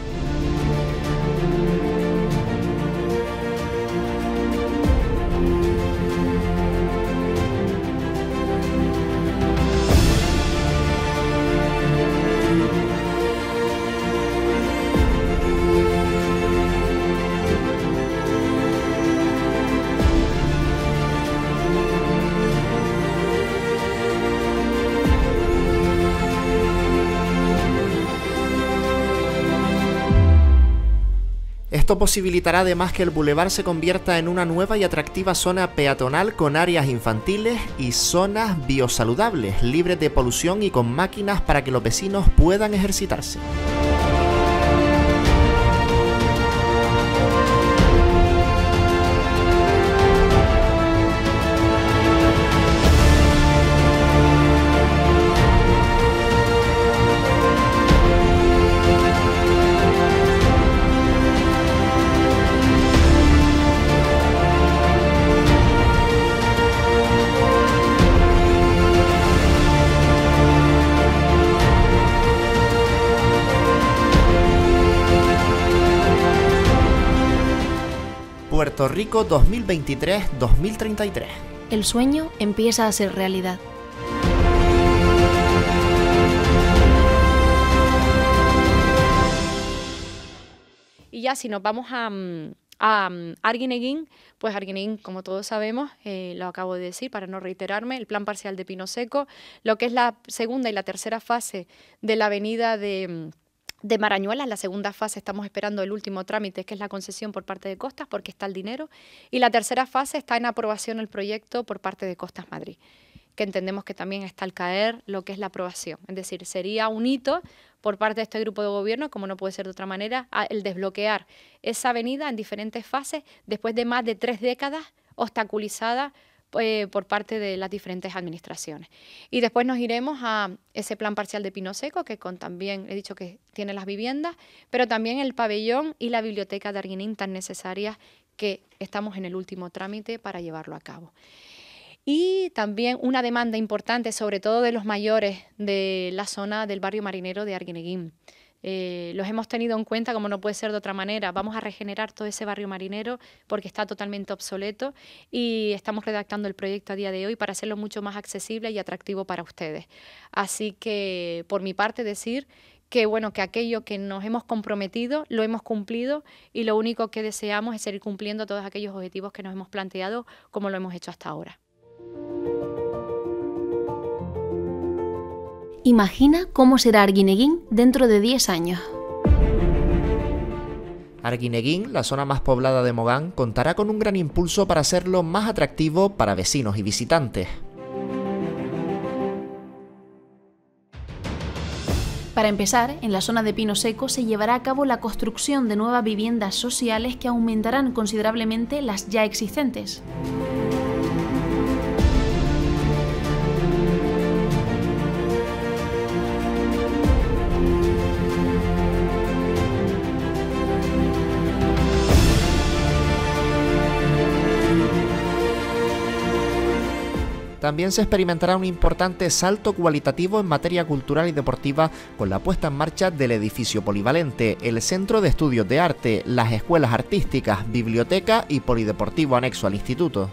Esto posibilitará además que el bulevar se convierta en una nueva y atractiva zona peatonal con áreas infantiles y zonas biosaludables, libres de polución y con máquinas para que los vecinos puedan ejercitarse. Puerto Rico 2023-2033. El sueño empieza a ser realidad. Y ya si nos vamos a Arguineguín, pues Arguineguín, como todos sabemos, lo acabo de decir para no reiterarme, el plan parcial de Pino Seco, lo que es la segunda y la tercera fase de la avenida de Marañuelas. La segunda fase estamos esperando el último trámite, que es la concesión por parte de Costas, porque está el dinero, y la tercera fase está en aprobación el proyecto por parte de Costas Madrid, que entendemos que también está al caer lo que es la aprobación. Es decir, sería un hito por parte de este grupo de gobierno, como no puede ser de otra manera, el desbloquear esa avenida en diferentes fases después de más de 3 décadas obstaculizada por parte de las diferentes administraciones. Y después nos iremos a ese plan parcial de Pino Seco, que también he dicho que tiene las viviendas, pero también el pabellón y la biblioteca de Arguineguín tan necesarias, que estamos en el último trámite para llevarlo a cabo. Y también una demanda importante, sobre todo de los mayores de la zona del barrio marinero de Arguineguín. Los hemos tenido en cuenta, como no puede ser de otra manera. Vamos a regenerar todo ese barrio marinero porque está totalmente obsoleto, y estamos redactando el proyecto a día de hoy para hacerlo mucho más accesible y atractivo para ustedes. Así que, por mi parte, decir que bueno, que aquello que nos hemos comprometido lo hemos cumplido, y lo único que deseamos es seguir cumpliendo todos aquellos objetivos que nos hemos planteado, como lo hemos hecho hasta ahora. Imagina cómo será Arguineguín dentro de 10 años. Arguineguín, la zona más poblada de Mogán, contará con un gran impulso para hacerlo más atractivo para vecinos y visitantes. Para empezar, en la zona de Pino Seco se llevará a cabo la construcción de nuevas viviendas sociales que aumentarán considerablemente las ya existentes. También se experimentará un importante salto cualitativo en materia cultural y deportiva con la puesta en marcha del edificio polivalente, el Centro de Estudios de Arte, las escuelas artísticas, biblioteca y polideportivo anexo al instituto.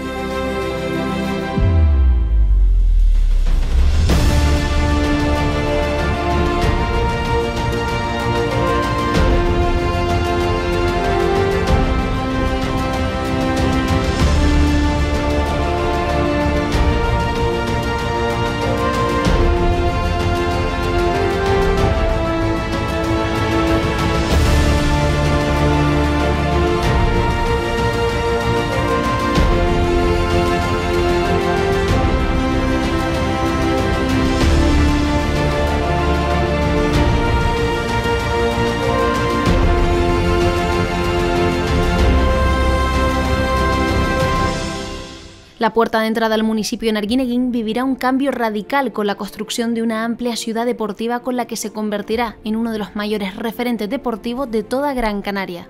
La puerta de entrada al municipio en Arguineguín vivirá un cambio radical con la construcción de una amplia ciudad deportiva con la que se convertirá en uno de los mayores referentes deportivos de toda Gran Canaria.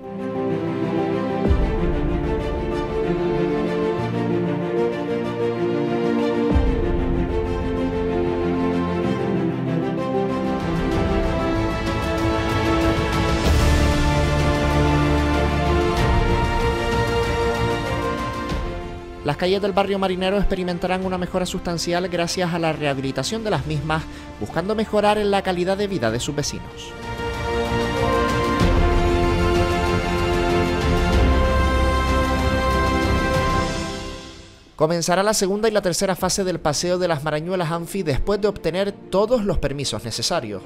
Las calles del barrio marinero experimentarán una mejora sustancial gracias a la rehabilitación de las mismas, buscando mejorar en la calidad de vida de sus vecinos. Comenzará la segunda y la tercera fase del Paseo de las Marañuelas Anfi después de obtener todos los permisos necesarios.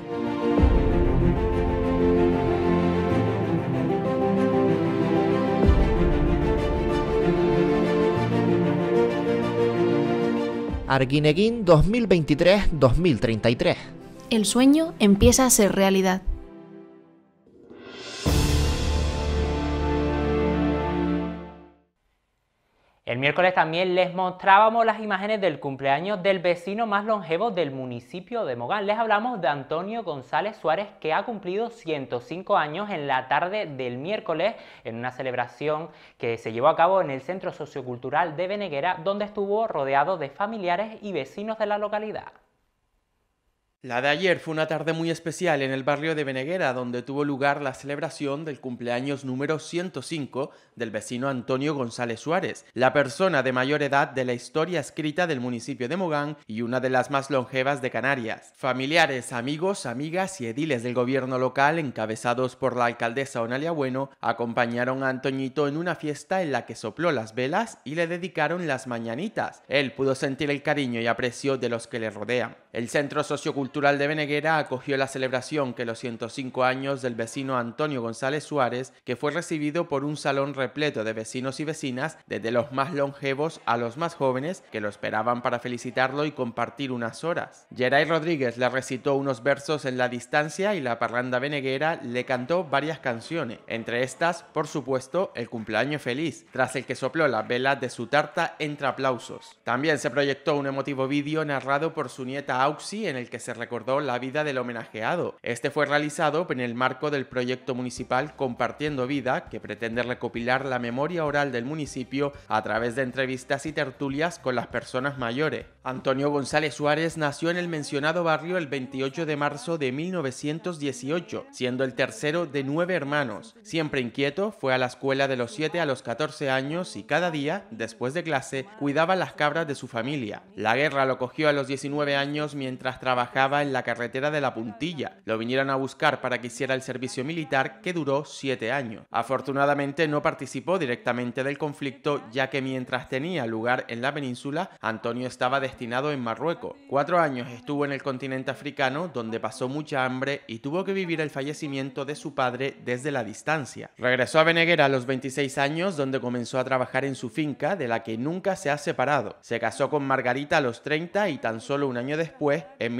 Arguineguín 2023-2033. El sueño empieza a ser realidad. El miércoles también les mostrábamos las imágenes del cumpleaños del vecino más longevo del municipio de Mogán. Les hablamos de Antonio González Suárez, que ha cumplido 105 años en la tarde del miércoles en una celebración que se llevó a cabo en el Centro Sociocultural de Beneguera, donde estuvo rodeado de familiares y vecinos de la localidad. La de ayer fue una tarde muy especial en el barrio de Beneguera, donde tuvo lugar la celebración del cumpleaños número 105 del vecino Antonio González Suárez, la persona de mayor edad de la historia escrita del municipio de Mogán y una de las más longevas de Canarias. Familiares, amigos, amigas y ediles del gobierno local, encabezados por la alcaldesa Onalia Bueno, acompañaron a Antoñito en una fiesta en la que sopló las velas y le dedicaron las mañanitas. Él pudo sentir el cariño y aprecio de los que le rodean. El Centro Sociocultural de Beneguera acogió la celebración que los 105 años del vecino Antonio González Suárez, que fue recibido por un salón repleto de vecinos y vecinas, desde los más longevos a los más jóvenes, que lo esperaban para felicitarlo y compartir unas horas. Geray Rodríguez le recitó unos versos en la distancia y la parranda beneguera le cantó varias canciones, entre estas, por supuesto, el cumpleaños feliz, tras el que sopló las velas de su tarta entre aplausos. También se proyectó un emotivo vídeo narrado por su nieta Auxi, en el que se recordó la vida del homenajeado. Este fue realizado en el marco del proyecto municipal Compartiendo Vida, que pretende recopilar la memoria oral del municipio a través de entrevistas y tertulias con las personas mayores. Antonio González Suárez nació en el mencionado barrio el 28 de marzo de 1918, siendo el tercero de 9 hermanos. Siempre inquieto, fue a la escuela de los 7 a los 14 años y cada día, después de clase, cuidaba las cabras de su familia. La guerra lo cogió a los 19 años mientras trabajaba en la carretera de La Puntilla. Lo vinieron a buscar para que hiciera el servicio militar, que duró 7 años. Afortunadamente no participó directamente del conflicto, ya que mientras tenía lugar en la península, Antonio estaba destinado en Marruecos. 4 años estuvo en el continente africano, donde pasó mucha hambre y tuvo que vivir el fallecimiento de su padre desde la distancia. Regresó a Beneguera a los 26 años, donde comenzó a trabajar en su finca, de la que nunca se ha separado. Se casó con Margarita a los 30 y tan solo un año después, en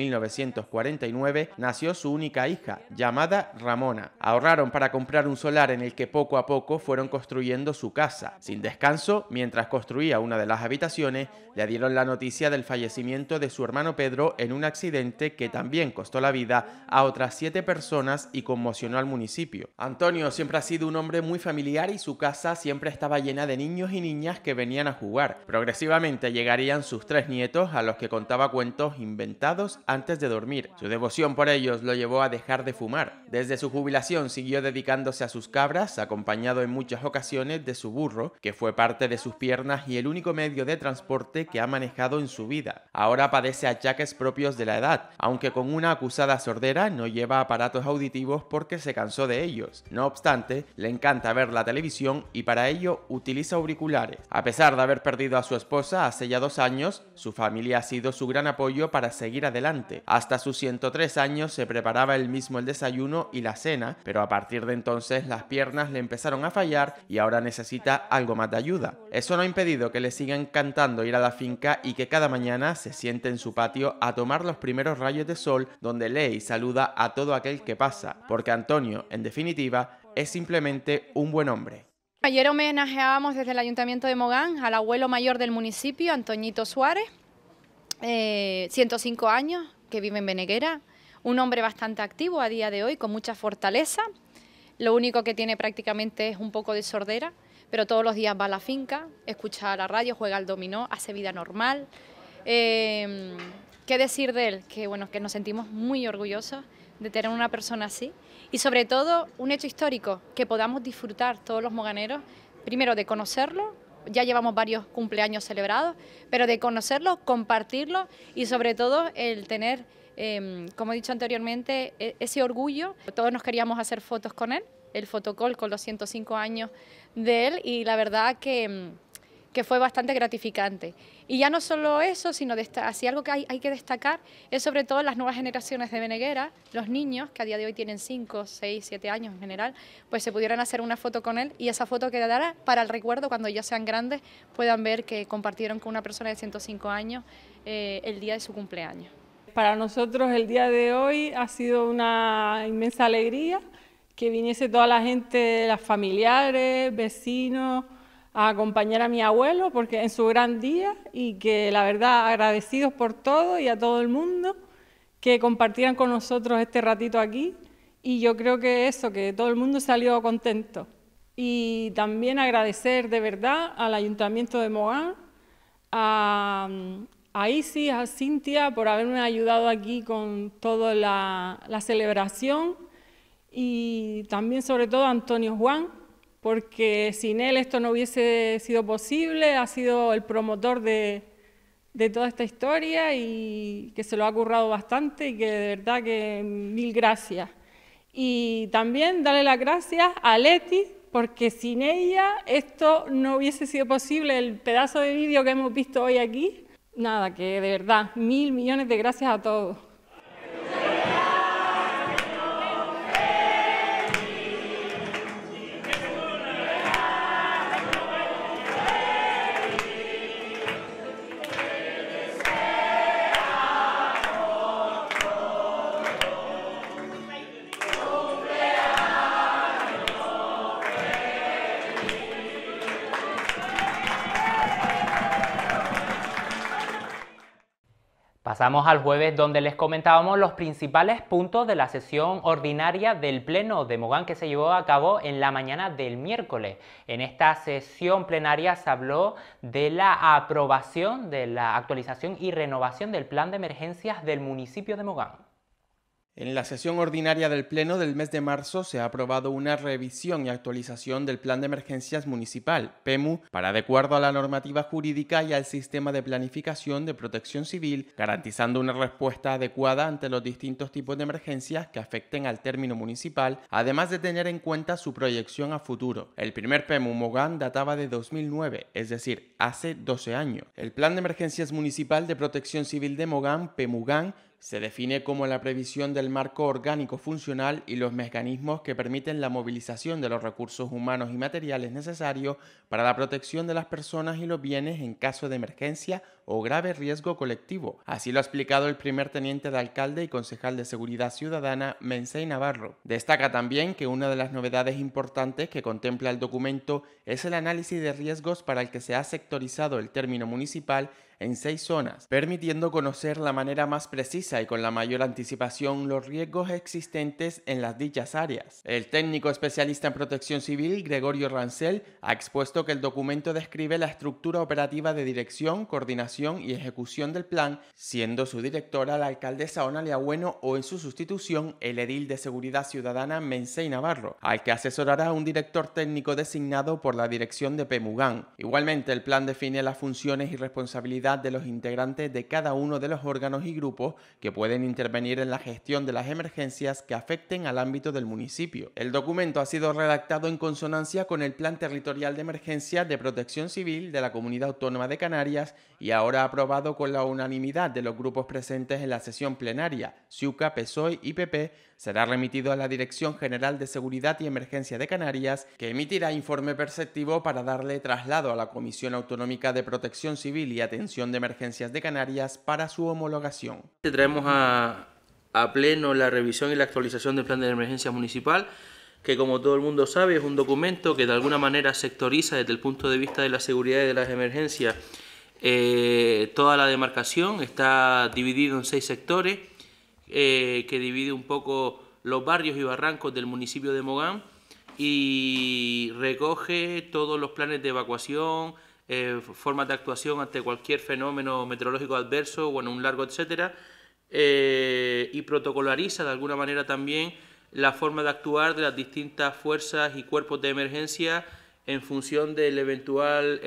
1949, nació su única hija, llamada Ramona. Ahorraron para comprar un solar en el que poco a poco fueron construyendo su casa. Sin descanso, mientras construía una de las habitaciones, le dieron la noticia del fallecimiento de su hermano Pedro en un accidente que también costó la vida a otras 7 personas y conmocionó al municipio. Antonio siempre ha sido un hombre muy familiar y su casa siempre estaba llena de niños y niñas que venían a jugar. Progresivamente llegarían sus 3 nietos, a los que contaba cuentos inventados antes de dormir. Su devoción por ellos lo llevó a dejar de fumar. Desde su jubilación siguió dedicándose a sus cabras, acompañado en muchas ocasiones de su burro, que fue parte de sus piernas y el único medio de transporte que ha manejado en su vida. Ahora padece achaques propios de la edad, aunque con una acusada sordera no lleva aparatos auditivos porque se cansó de ellos. No obstante, le encanta ver la televisión y para ello utiliza auriculares. A pesar de haber perdido a su esposa hace ya 2 años, su familia ha sido su gran apoyo para seguir adelante. Hasta sus 103 años se preparaba él mismo el desayuno y la cena, pero a partir de entonces las piernas le empezaron a fallar y ahora necesita algo más de ayuda. Eso no ha impedido que le siga encantando ir a la finca y que cada mañana se siente en su patio a tomar los primeros rayos de sol, donde lee y saluda a todo aquel que pasa, porque Antonio, en definitiva, es simplemente un buen hombre. Ayer homenajeábamos desde el Ayuntamiento de Mogán al abuelo mayor del municipio, Antoñito Suárez, 105 años, que vive en Beneguera, un hombre bastante activo a día de hoy, con mucha fortaleza. Lo único que tiene prácticamente es un poco de sordera, pero todos los días va a la finca, escucha la radio, juega al dominó, hace vida normal. ¿Qué decir de él? Que bueno, que nos sentimos muy orgullosos de tener una persona así y sobre todo un hecho histórico, que podamos disfrutar todos los moganeros, primero de conocerlo, ya llevamos varios cumpleaños celebrados, pero de conocerlo, compartirlo y sobre todo el tener, como he dicho anteriormente, ese orgullo. Todos nos queríamos hacer fotos con él, el fotocall con los 105 años de él y la verdad que fue bastante gratificante. Y ya no solo eso, sino así algo que hay que destacar es sobre todo las nuevas generaciones de Beneguera, los niños que a día de hoy tienen 5, 6, 7 años en general, pues se pudieran hacer una foto con él y esa foto quedará para el recuerdo cuando ya sean grandes, puedan ver que compartieron con una persona de 105 años el día de su cumpleaños. Para nosotros el día de hoy ha sido una inmensa alegría que viniese toda la gente, las familiares, vecinos, a acompañar a mi abuelo porque en su gran día y que la verdad agradecidos por todo y a todo el mundo que compartieran con nosotros este ratito aquí y yo creo que eso, que todo el mundo salió contento. Y también agradecer de verdad al Ayuntamiento de Mogán, a ahí sí a Cintia por haberme ayudado aquí con toda la celebración, y también sobre todo a Antonio Juan, porque sin él esto no hubiese sido posible. Ha sido el promotor de toda esta historia y que se lo ha currado bastante, y que de verdad que mil gracias. Y también darle las gracias a Leti, porque sin ella esto no hubiese sido posible, el pedazo de vídeo que hemos visto hoy aquí. Nada, que de verdad, 1000 millones de gracias a todos. Pasamos al jueves, donde les comentábamos los principales puntos de la sesión ordinaria del Pleno de Mogán, que se llevó a cabo en la mañana del miércoles. En esta sesión plenaria se habló de la aprobación de la actualización y renovación del plan de emergencias del municipio de Mogán. En la sesión ordinaria del Pleno del mes de marzo se ha aprobado una revisión y actualización del Plan de Emergencias Municipal, PEMU, para adecuarlo a la normativa jurídica y al sistema de planificación de protección civil, garantizando una respuesta adecuada ante los distintos tipos de emergencias que afecten al término municipal, además de tener en cuenta su proyección a futuro. El primer PEMU Mogán databa de 2009, es decir, hace 12 años. El Plan de Emergencias Municipal de Protección Civil de Mogán, PEMUGAN, se define como la previsión del marco orgánico funcional y los mecanismos que permiten la movilización de los recursos humanos y materiales necesarios para la protección de las personas y los bienes en caso de emergencia o grave riesgo colectivo. Así lo ha explicado el primer teniente de alcalde y concejal de Seguridad Ciudadana, Mensei Navarro. Destaca también que una de las novedades importantes que contempla el documento es el análisis de riesgos, para el que se ha sectorizado el término municipal en 6 zonas, permitiendo conocer la manera más precisa y con la mayor anticipación los riesgos existentes en las dichas áreas. El técnico especialista en protección civil, Gregorio Rancel, ha expuesto que el documento describe la estructura operativa de dirección, coordinación y ejecución del plan, siendo su directora la alcaldesa Onalia Bueno o en su sustitución el edil de Seguridad Ciudadana Mensei Navarro, al que asesorará un director técnico designado por la dirección de PEMUGAN. Igualmente, el plan define las funciones y responsabilidades de los integrantes de cada uno de los órganos y grupos que pueden intervenir en la gestión de las emergencias que afecten al ámbito del municipio. El documento ha sido redactado en consonancia con el Plan Territorial de Emergencias de Protección Civil de la Comunidad Autónoma de Canarias y ahora aprobado con la unanimidad de los grupos presentes en la sesión plenaria. CIUCA, PSOE y PP, será remitido a la Dirección General de Seguridad y Emergencia de Canarias, que emitirá informe preceptivo para darle traslado a la Comisión Autonómica de Protección Civil y Atención de Emergencias de Canarias para su homologación. Traemos a pleno la revisión y la actualización del Plan de Emergencia Municipal, que, como todo el mundo sabe, es un documento que de alguna manera sectoriza desde el punto de vista de la seguridad y de las emergencias toda la demarcación. Está dividido en 6 sectores, que divide un poco los barrios y barrancos del municipio de Mogán y recoge todos los planes de evacuación, formas de actuación ante cualquier fenómeno meteorológico adverso, bueno, un largo etcétera, y protocolariza de alguna manera también la forma de actuar de las distintas fuerzas y cuerpos de emergencia en función del eventual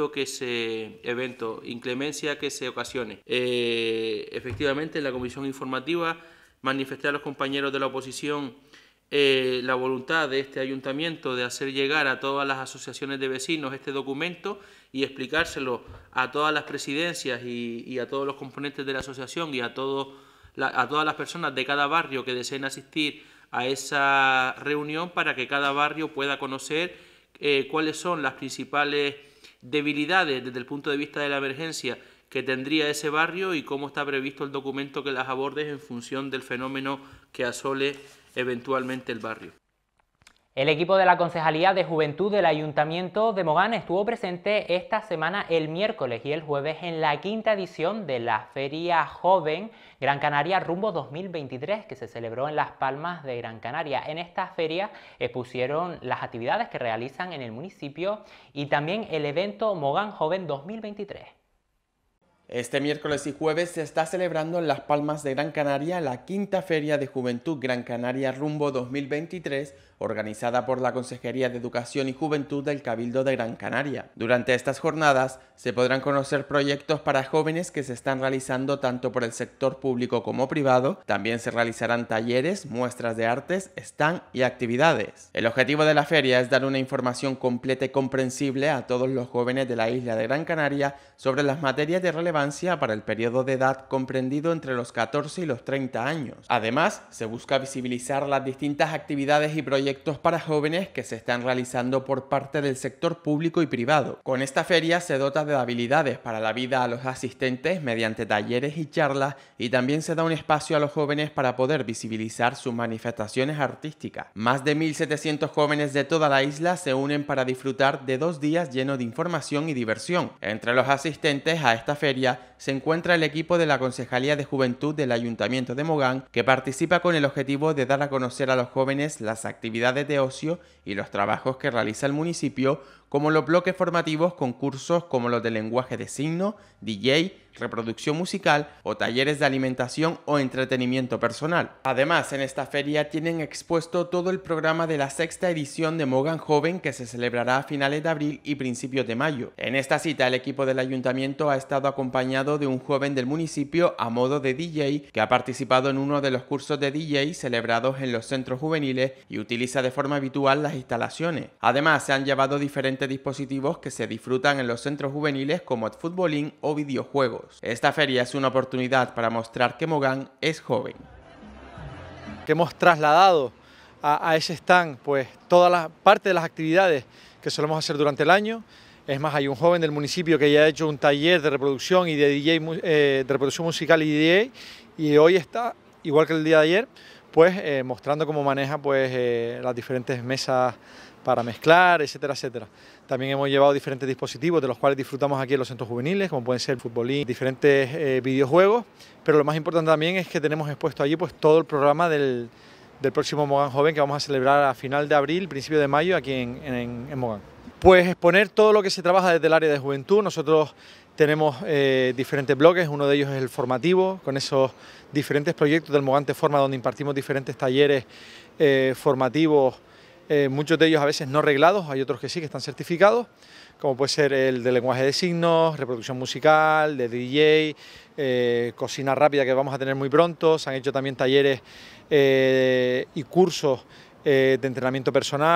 inclemencia que se ocasione. Efectivamente, en la comisión informativa manifesté a los compañeros de la oposición la voluntad de este ayuntamiento de hacer llegar a todas las asociaciones de vecinos este documento y explicárselo a todas las presidencias y a todos los componentes de la asociación y a todas las personas de cada barrio que deseen asistir a esa reunión, para que cada barrio pueda conocer cuáles son las principales debilidades desde el punto de vista de la emergencia que tendría ese barrio y cómo está previsto el documento que las aborde en función del fenómeno que asole eventualmente el barrio. El equipo de la Concejalía de Juventud del Ayuntamiento de Mogán estuvo presente esta semana el miércoles y el jueves en la 5ª edición de la Feria Joven Gran Canaria Rumbo 2023, que se celebró en Las Palmas de Gran Canaria. En esta feria expusieron las actividades que realizan en el municipio y también el evento Mogán Joven 2023. Este miércoles y jueves se está celebrando en Las Palmas de Gran Canaria la quinta Feria de Juventud Gran Canaria Rumbo 2023, organizada por la Consejería de Educación y Juventud del Cabildo de Gran Canaria. Durante estas jornadas se podrán conocer proyectos para jóvenes que se están realizando tanto por el sector público como privado. También se realizarán talleres, muestras de artes, stand y actividades. El objetivo de la feria es dar una información completa y comprensible a todos los jóvenes de la isla de Gran Canaria sobre las materias de relevancia para el periodo de edad comprendido entre los 14 y los 30 años. Además, se busca visibilizar las distintas actividades y proyectos para jóvenes que se están realizando por parte del sector público y privado. Con esta feria se dota de habilidades para la vida a los asistentes mediante talleres y charlas, y también se da un espacio a los jóvenes para poder visibilizar sus manifestaciones artísticas. Más de 1.700 jóvenes de toda la isla se unen para disfrutar de 2 días llenos de información y diversión. Entre los asistentes a esta feria se encuentra el equipo de la Concejalía de Juventud del Ayuntamiento de Mogán, que participa con el objetivo de dar a conocer a los jóvenes las actividades de ocio y los trabajos que realiza el municipio, como los bloques formativos con cursos como los de lenguaje de signos, DJ, reproducción musical o talleres de alimentación o entretenimiento personal. Además, en esta feria tienen expuesto todo el programa de la sexta edición de Mogán Joven, que se celebrará a finales de abril y principios de mayo. En esta cita, el equipo del ayuntamiento ha estado acompañado de un joven del municipio a modo de DJ, que ha participado en uno de los cursos de DJ celebrados en los centros juveniles y utiliza de forma habitual las instalaciones. Además, se han llevado diferentes dispositivos que se disfrutan en los centros juveniles, como el futbolín o videojuegos. Esta feria es una oportunidad para mostrar que Mogán es joven. Que hemos trasladado a ese stand pues toda la parte de las actividades que solemos hacer durante el año. Es más, hay un joven del municipio que ya ha hecho un taller de reproducción y de DJ, de reproducción musical y DJ, y hoy está, igual que el día de ayer, pues mostrando cómo maneja pues las diferentes mesas para mezclar, etcétera, etcétera. También hemos llevado diferentes dispositivos de los cuales disfrutamos aquí en los centros juveniles, como pueden ser el futbolín, diferentes videojuegos, pero lo más importante también es que tenemos expuesto allí pues todo el programa del próximo Mogán Joven, que vamos a celebrar a final de abril, principio de mayo aquí en Mogán. Pues exponer todo lo que se trabaja desde el área de juventud. Nosotros tenemos diferentes bloques, uno de ellos es el formativo, con esos diferentes proyectos del Mogán Te Forma, donde impartimos diferentes talleres formativos, muchos de ellos a veces no reglados, hay otros que sí, que están certificados, como puede ser el de lenguaje de signos, reproducción musical, de DJ, cocina rápida, que vamos a tener muy pronto. Se han hecho también talleres y cursos de entrenamiento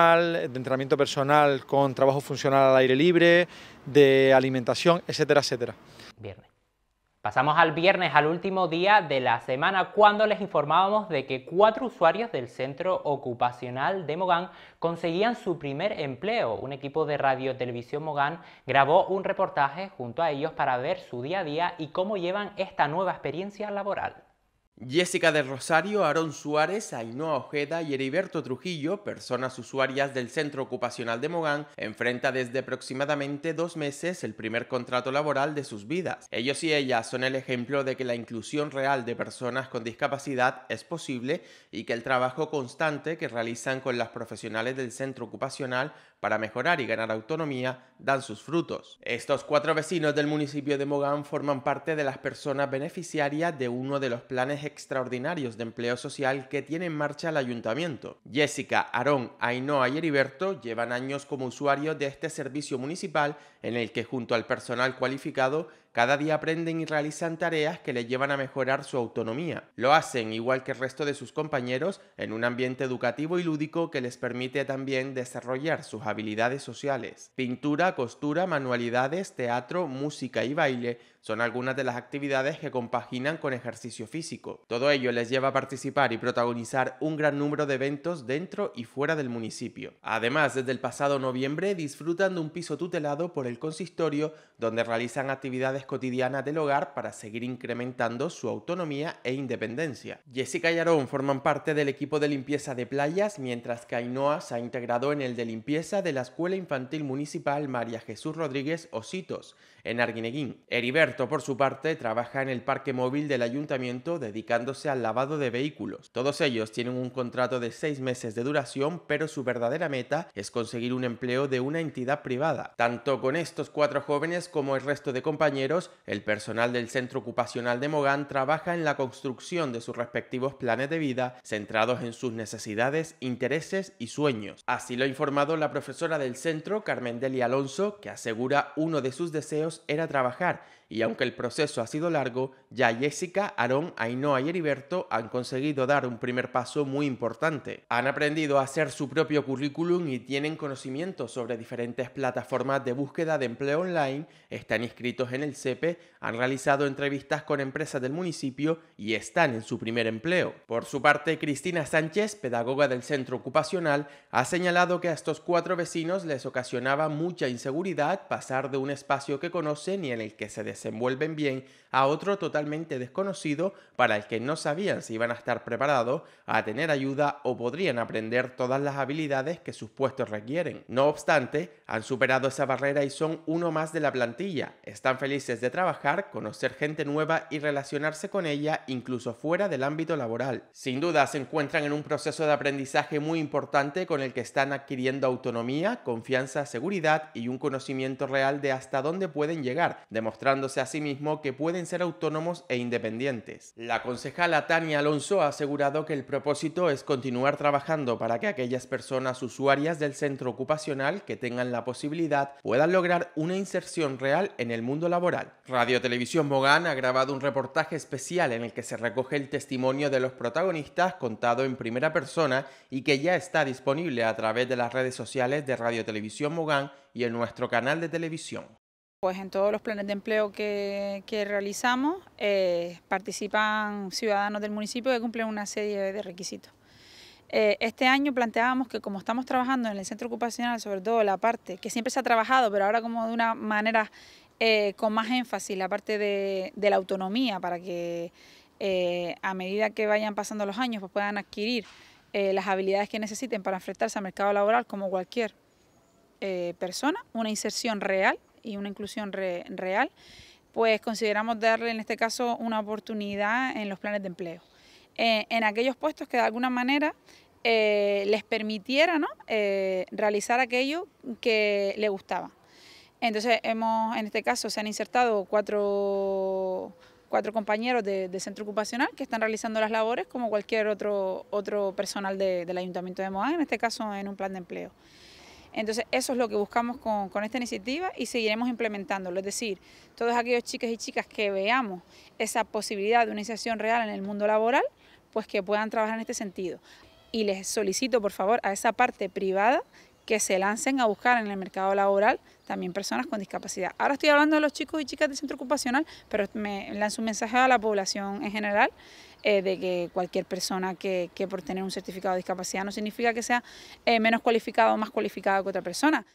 personal con trabajo funcional al aire libre, de alimentación, etcétera, etcétera. Viernes. Pasamos al viernes, al último día de la semana, cuando les informábamos de que 4 usuarios del Centro Ocupacional de Mogán conseguían su primer empleo. Un equipo de Radio Televisión Mogán grabó un reportaje junto a ellos para ver su día a día y cómo llevan esta nueva experiencia laboral. Jessica del Rosario, Aarón Suárez, Ainhoa Ojeda y Heriberto Trujillo, personas usuarias del Centro Ocupacional de Mogán, enfrenta desde aproximadamente 2 meses el primer contrato laboral de sus vidas. Ellos y ellas son el ejemplo de que la inclusión real de personas con discapacidad es posible y que el trabajo constante que realizan con las profesionales del Centro Ocupacional para mejorar y ganar autonomía dan sus frutos. Estos 4 vecinos del municipio de Mogán forman parte de las personas beneficiarias de uno de los planes extraordinarios de empleo social que tiene en marcha el ayuntamiento. Jessica, Aarón, Ainhoa y Heriberto llevan años como usuarios de este servicio municipal, en el que junto al personal cualificado cada día aprenden y realizan tareas que les llevan a mejorar su autonomía. Lo hacen, igual que el resto de sus compañeros, en un ambiente educativo y lúdico que les permite también desarrollar sus habilidades sociales. Pintura, costura, manualidades, teatro, música y baile son algunas de las actividades que compaginan con ejercicio físico. Todo ello les lleva a participar y protagonizar un gran número de eventos dentro y fuera del municipio. Además, desde el pasado noviembre disfrutan de un piso tutelado por el consistorio, donde realizan actividades cotidianas del hogar para seguir incrementando su autonomía e independencia. Jessica y Aarón forman parte del equipo de limpieza de playas, mientras que Ainhoa se ha integrado en el de limpieza de la Escuela Infantil Municipal María Jesús Rodríguez Ositos, en Arguineguín. Heriberto, por su parte, trabaja en el parque móvil del ayuntamiento dedicándose al lavado de vehículos. Todos ellos tienen un contrato de 6 meses de duración, pero su verdadera meta es conseguir un empleo de una entidad privada. Tanto con estos 4 jóvenes como el resto de compañeros compañeros, el personal del Centro Ocupacional de Mogán trabaja en la construcción de sus respectivos planes de vida centrados en sus necesidades, intereses y sueños. Así lo ha informado la profesora del centro, Carmen Delia Alonso, que asegura uno de sus deseos era trabajar, y aunque el proceso ha sido largo, ya Jessica, Aarón, Ainhoa y Heriberto han conseguido dar un primer paso muy importante. Han aprendido a hacer su propio currículum y tienen conocimientos sobre diferentes plataformas de búsqueda de empleo online, están inscritos en el CEPE, han realizado entrevistas con empresas del municipio y están en su primer empleo. Por su parte, Cristina Sánchez, pedagoga del centro ocupacional, ha señalado que a estos 4 vecinos les ocasionaba mucha inseguridad pasar de un espacio que conocen y en el que se desenvuelven bien a otro totalmente desconocido para el que no sabían si iban a estar preparados a tener ayuda o podrían aprender todas las habilidades que sus puestos requieren. No obstante, han superado esa barrera y son uno más de la plantilla. Están felices de trabajar, conocer gente nueva y relacionarse con ella incluso fuera del ámbito laboral. Sin duda se encuentran en un proceso de aprendizaje muy importante con el que están adquiriendo autonomía, confianza, seguridad y un conocimiento real de hasta dónde pueden llegar, demostrándose a sí mismo que pueden ser autónomos e independientes. La concejala Tania Alonso ha asegurado que el propósito es continuar trabajando para que aquellas personas usuarias del centro ocupacional que tengan la posibilidad puedan lograr una inserción real en el mundo laboral. Radio Televisión Mogán ha grabado un reportaje especial en el que se recoge el testimonio de los protagonistas contado en primera persona y que ya está disponible a través de las redes sociales de Radio Televisión Mogán y en nuestro canal de televisión. Pues en todos los planes de empleo que realizamos participan ciudadanos del municipio que cumplen una serie de requisitos. Este año planteábamos que como estamos trabajando en el centro ocupacional, sobre todo la parte que siempre se ha trabajado, pero ahora como de una manera con más énfasis, la parte de la autonomía, para que a medida que vayan pasando los años pues puedan adquirir las habilidades que necesiten para enfrentarse al mercado laboral como cualquier persona, una inserción real y una inclusión real, pues consideramos darle en este caso una oportunidad en los planes de empleo. En aquellos puestos que de alguna manera les permitiera, ¿no?, realizar aquello que les gustaba. Entonces en este caso se han insertado cuatro compañeros del centro ocupacional que están realizando las labores como cualquier otro personal del Ayuntamiento de Mogán, en este caso en un plan de empleo. Entonces eso es lo que buscamos con esta iniciativa y seguiremos implementándolo, es decir, todos aquellos chicos y chicas que veamos esa posibilidad de una inserción real en el mundo laboral, pues que puedan trabajar en este sentido. Y les solicito por favor a esa parte privada que se lancen a buscar en el mercado laboral también personas con discapacidad. Ahora estoy hablando de los chicos y chicas del centro ocupacional, pero me lanzo un mensaje a la población en general de que cualquier persona que por tener un certificado de discapacidad no significa que sea menos cualificado o más cualificada que otra persona.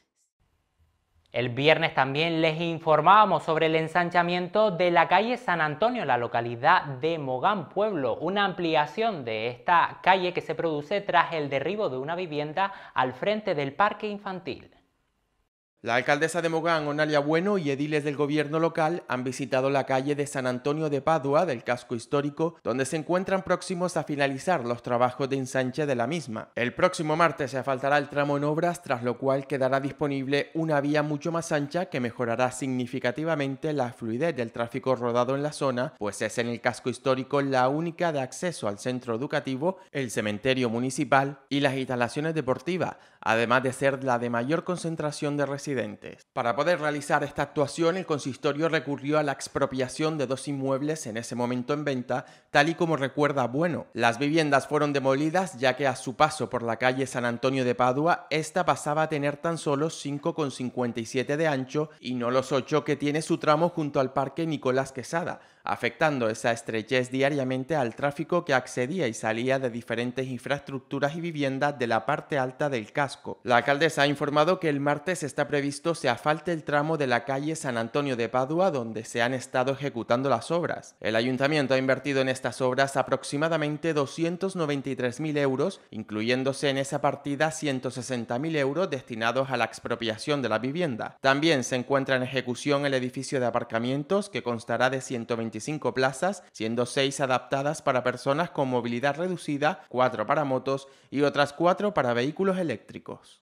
El viernes también les informábamos sobre el ensanchamiento de la calle San Antonio en la localidad de Mogán Pueblo, una ampliación de esta calle que se produce tras el derribo de una vivienda al frente del parque infantil. La alcaldesa de Mogán, Onalia Bueno, y ediles del gobierno local han visitado la calle de San Antonio de Padua del casco histórico, donde se encuentran próximos a finalizar los trabajos de ensanche de la misma. El próximo martes se asfaltará el tramo en obras, tras lo cual quedará disponible una vía mucho más ancha que mejorará significativamente la fluidez del tráfico rodado en la zona, pues es en el casco histórico la única de acceso al centro educativo, el cementerio municipal y las instalaciones deportivas, además de ser la de mayor concentración de residentes. Para poder realizar esta actuación, el consistorio recurrió a la expropiación de 2 inmuebles en ese momento en venta, tal y como recuerda Bueno. Las viviendas fueron demolidas ya que a su paso por la calle San Antonio de Padua, esta pasaba a tener tan solo 5,57 de ancho y no los 8 que tiene su tramo junto al Parque Nicolás Quesada, afectando esa estrechez diariamente al tráfico que accedía y salía de diferentes infraestructuras y viviendas de la parte alta del casco. La alcaldesa ha informado que el martes está previsto se asfalte el tramo de la calle San Antonio de Padua donde se han estado ejecutando las obras. El ayuntamiento ha invertido en estas obras aproximadamente 293.000 euros, incluyéndose en esa partida 160.000 euros destinados a la expropiación de la vivienda. También se encuentra en ejecución el edificio de aparcamientos que constará de 125 plazas, siendo 6 adaptadas para personas con movilidad reducida, 4 para motos y otras 4 para vehículos eléctricos.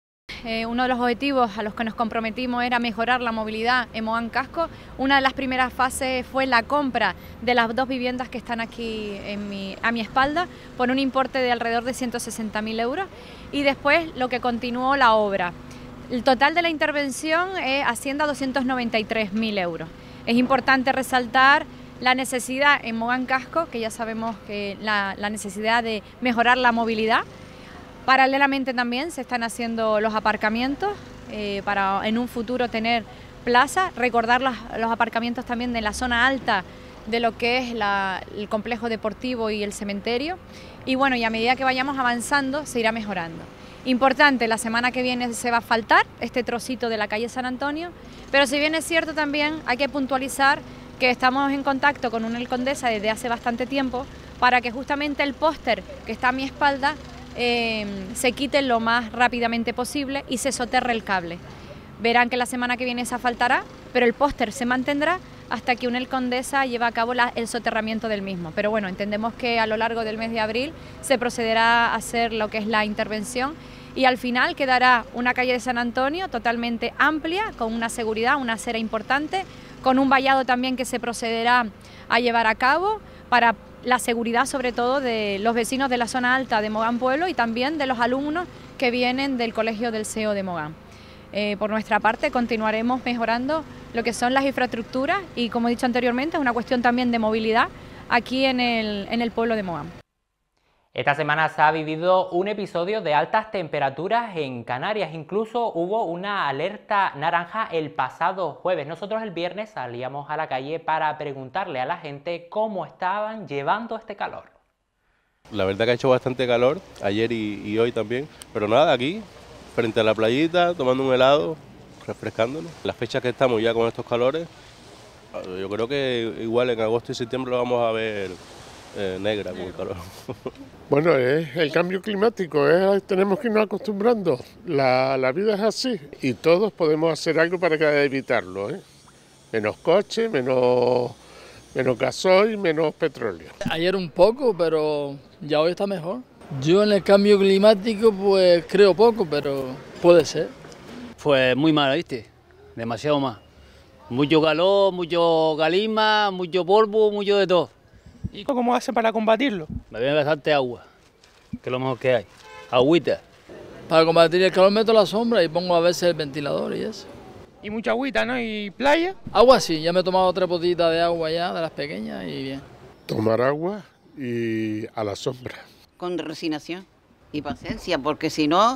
uno de los objetivos a los que nos comprometimos era mejorar la movilidad en Mogán Casco. Una de las primeras fases fue la compra de las 2 viviendas que están aquí a mi espalda por un importe de alrededor de 160.000 euros y después lo que continuó la obra. El total de la intervención asciende a 293.000 euros. Es importante resaltar la necesidad en Mogán Casco, que ya sabemos que la necesidad de mejorar la movilidad. Paralelamente también se están haciendo los aparcamientos para en un futuro tener plaza, recordar los aparcamientos también de la zona alta de lo que es el complejo deportivo y el cementerio. Y bueno, y a medida que vayamos avanzando se irá mejorando. Importante, la semana que viene se va a asfaltar este trocito de la calle San Antonio, pero si bien es cierto también hay que puntualizar que estamos en contacto con una alcaldesa desde hace bastante tiempo para que justamente el póster que está a mi espalda se quite lo más rápidamente posible y se soterre el cable. Verán que la semana que viene se asfaltará, pero el póster se mantendrá hasta que UNEL Condesa lleve a cabo el soterramiento del mismo. Pero bueno, entendemos que a lo largo del mes de abril se procederá a hacer lo que es la intervención y al final quedará una calle de San Antonio totalmente amplia, con una seguridad, una acera importante, con un vallado también que se procederá a llevar a cabo para la seguridad sobre todo de los vecinos de la zona alta de Mogán Pueblo y también de los alumnos que vienen del Colegio del CEO de Mogán. Por nuestra parte continuaremos mejorando lo que son las infraestructuras y, como he dicho anteriormente, es una cuestión también de movilidad aquí en el pueblo de Mogán. Esta semana se ha vivido un episodio de altas temperaturas en Canarias, incluso hubo una alerta naranja el pasado jueves. Nosotros el viernes salíamos a la calle para preguntarle a la gente cómo estaban llevando este calor. La verdad que ha hecho bastante calor, ayer y hoy también, pero nada, aquí, frente a la playita, tomando un helado, refrescándonos. Las fechas que estamos ya con estos calores, yo creo que igual en agosto y septiembre lo vamos a ver negra con el calor. Bueno, es el cambio climático, tenemos que irnos acostumbrando. La vida es así y todos podemos hacer algo para evitarlo. Menos coche, menos gasoil, menos petróleo. Ayer un poco, pero ya hoy está mejor. Yo en el cambio climático pues creo poco, pero puede ser. Pues muy mal, ¿viste? Demasiado mal. Mucho calor, mucho calima, mucho polvo, mucho de todo. ¿Y cómo hacen para combatirlo? Beber bastante agua, que es lo mejor que hay. Agüita. Para combatir el calor meto la sombra y pongo a veces el ventilador y eso. Y mucha agüita, ¿no? ¿Y playa? Agua sí, ya me he tomado 3 botellitas de agua ya, de las pequeñas y bien. Tomar agua y a la sombra. Con resignación y paciencia, porque si no,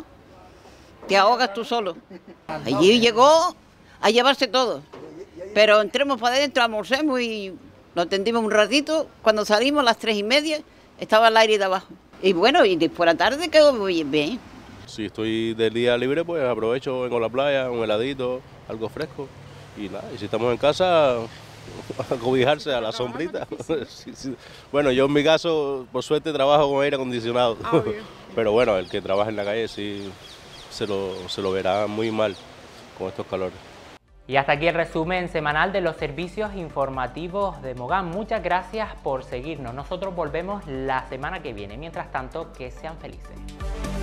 te ahogas tú solo. Allí llegó a llevarse todo, pero entremos para adentro, almorcemos y nos tendimos un ratito. Cuando salimos a las 3:30 estaba el aire de abajo. Y bueno, y después la tarde quedó muy bien. Si estoy del día libre, pues aprovecho, vengo a la playa, un heladito, algo fresco. Y nada, y si estamos en casa, a cobijarse a la sombrita. Sí, sí. Bueno, yo en mi caso, por suerte, trabajo con aire acondicionado. Pero bueno, el que trabaja en la calle sí se lo verá muy mal con estos calores. Y hasta aquí el resumen semanal de los servicios informativos de Mogán. Muchas gracias por seguirnos. Nosotros volvemos la semana que viene. Mientras tanto, que sean felices.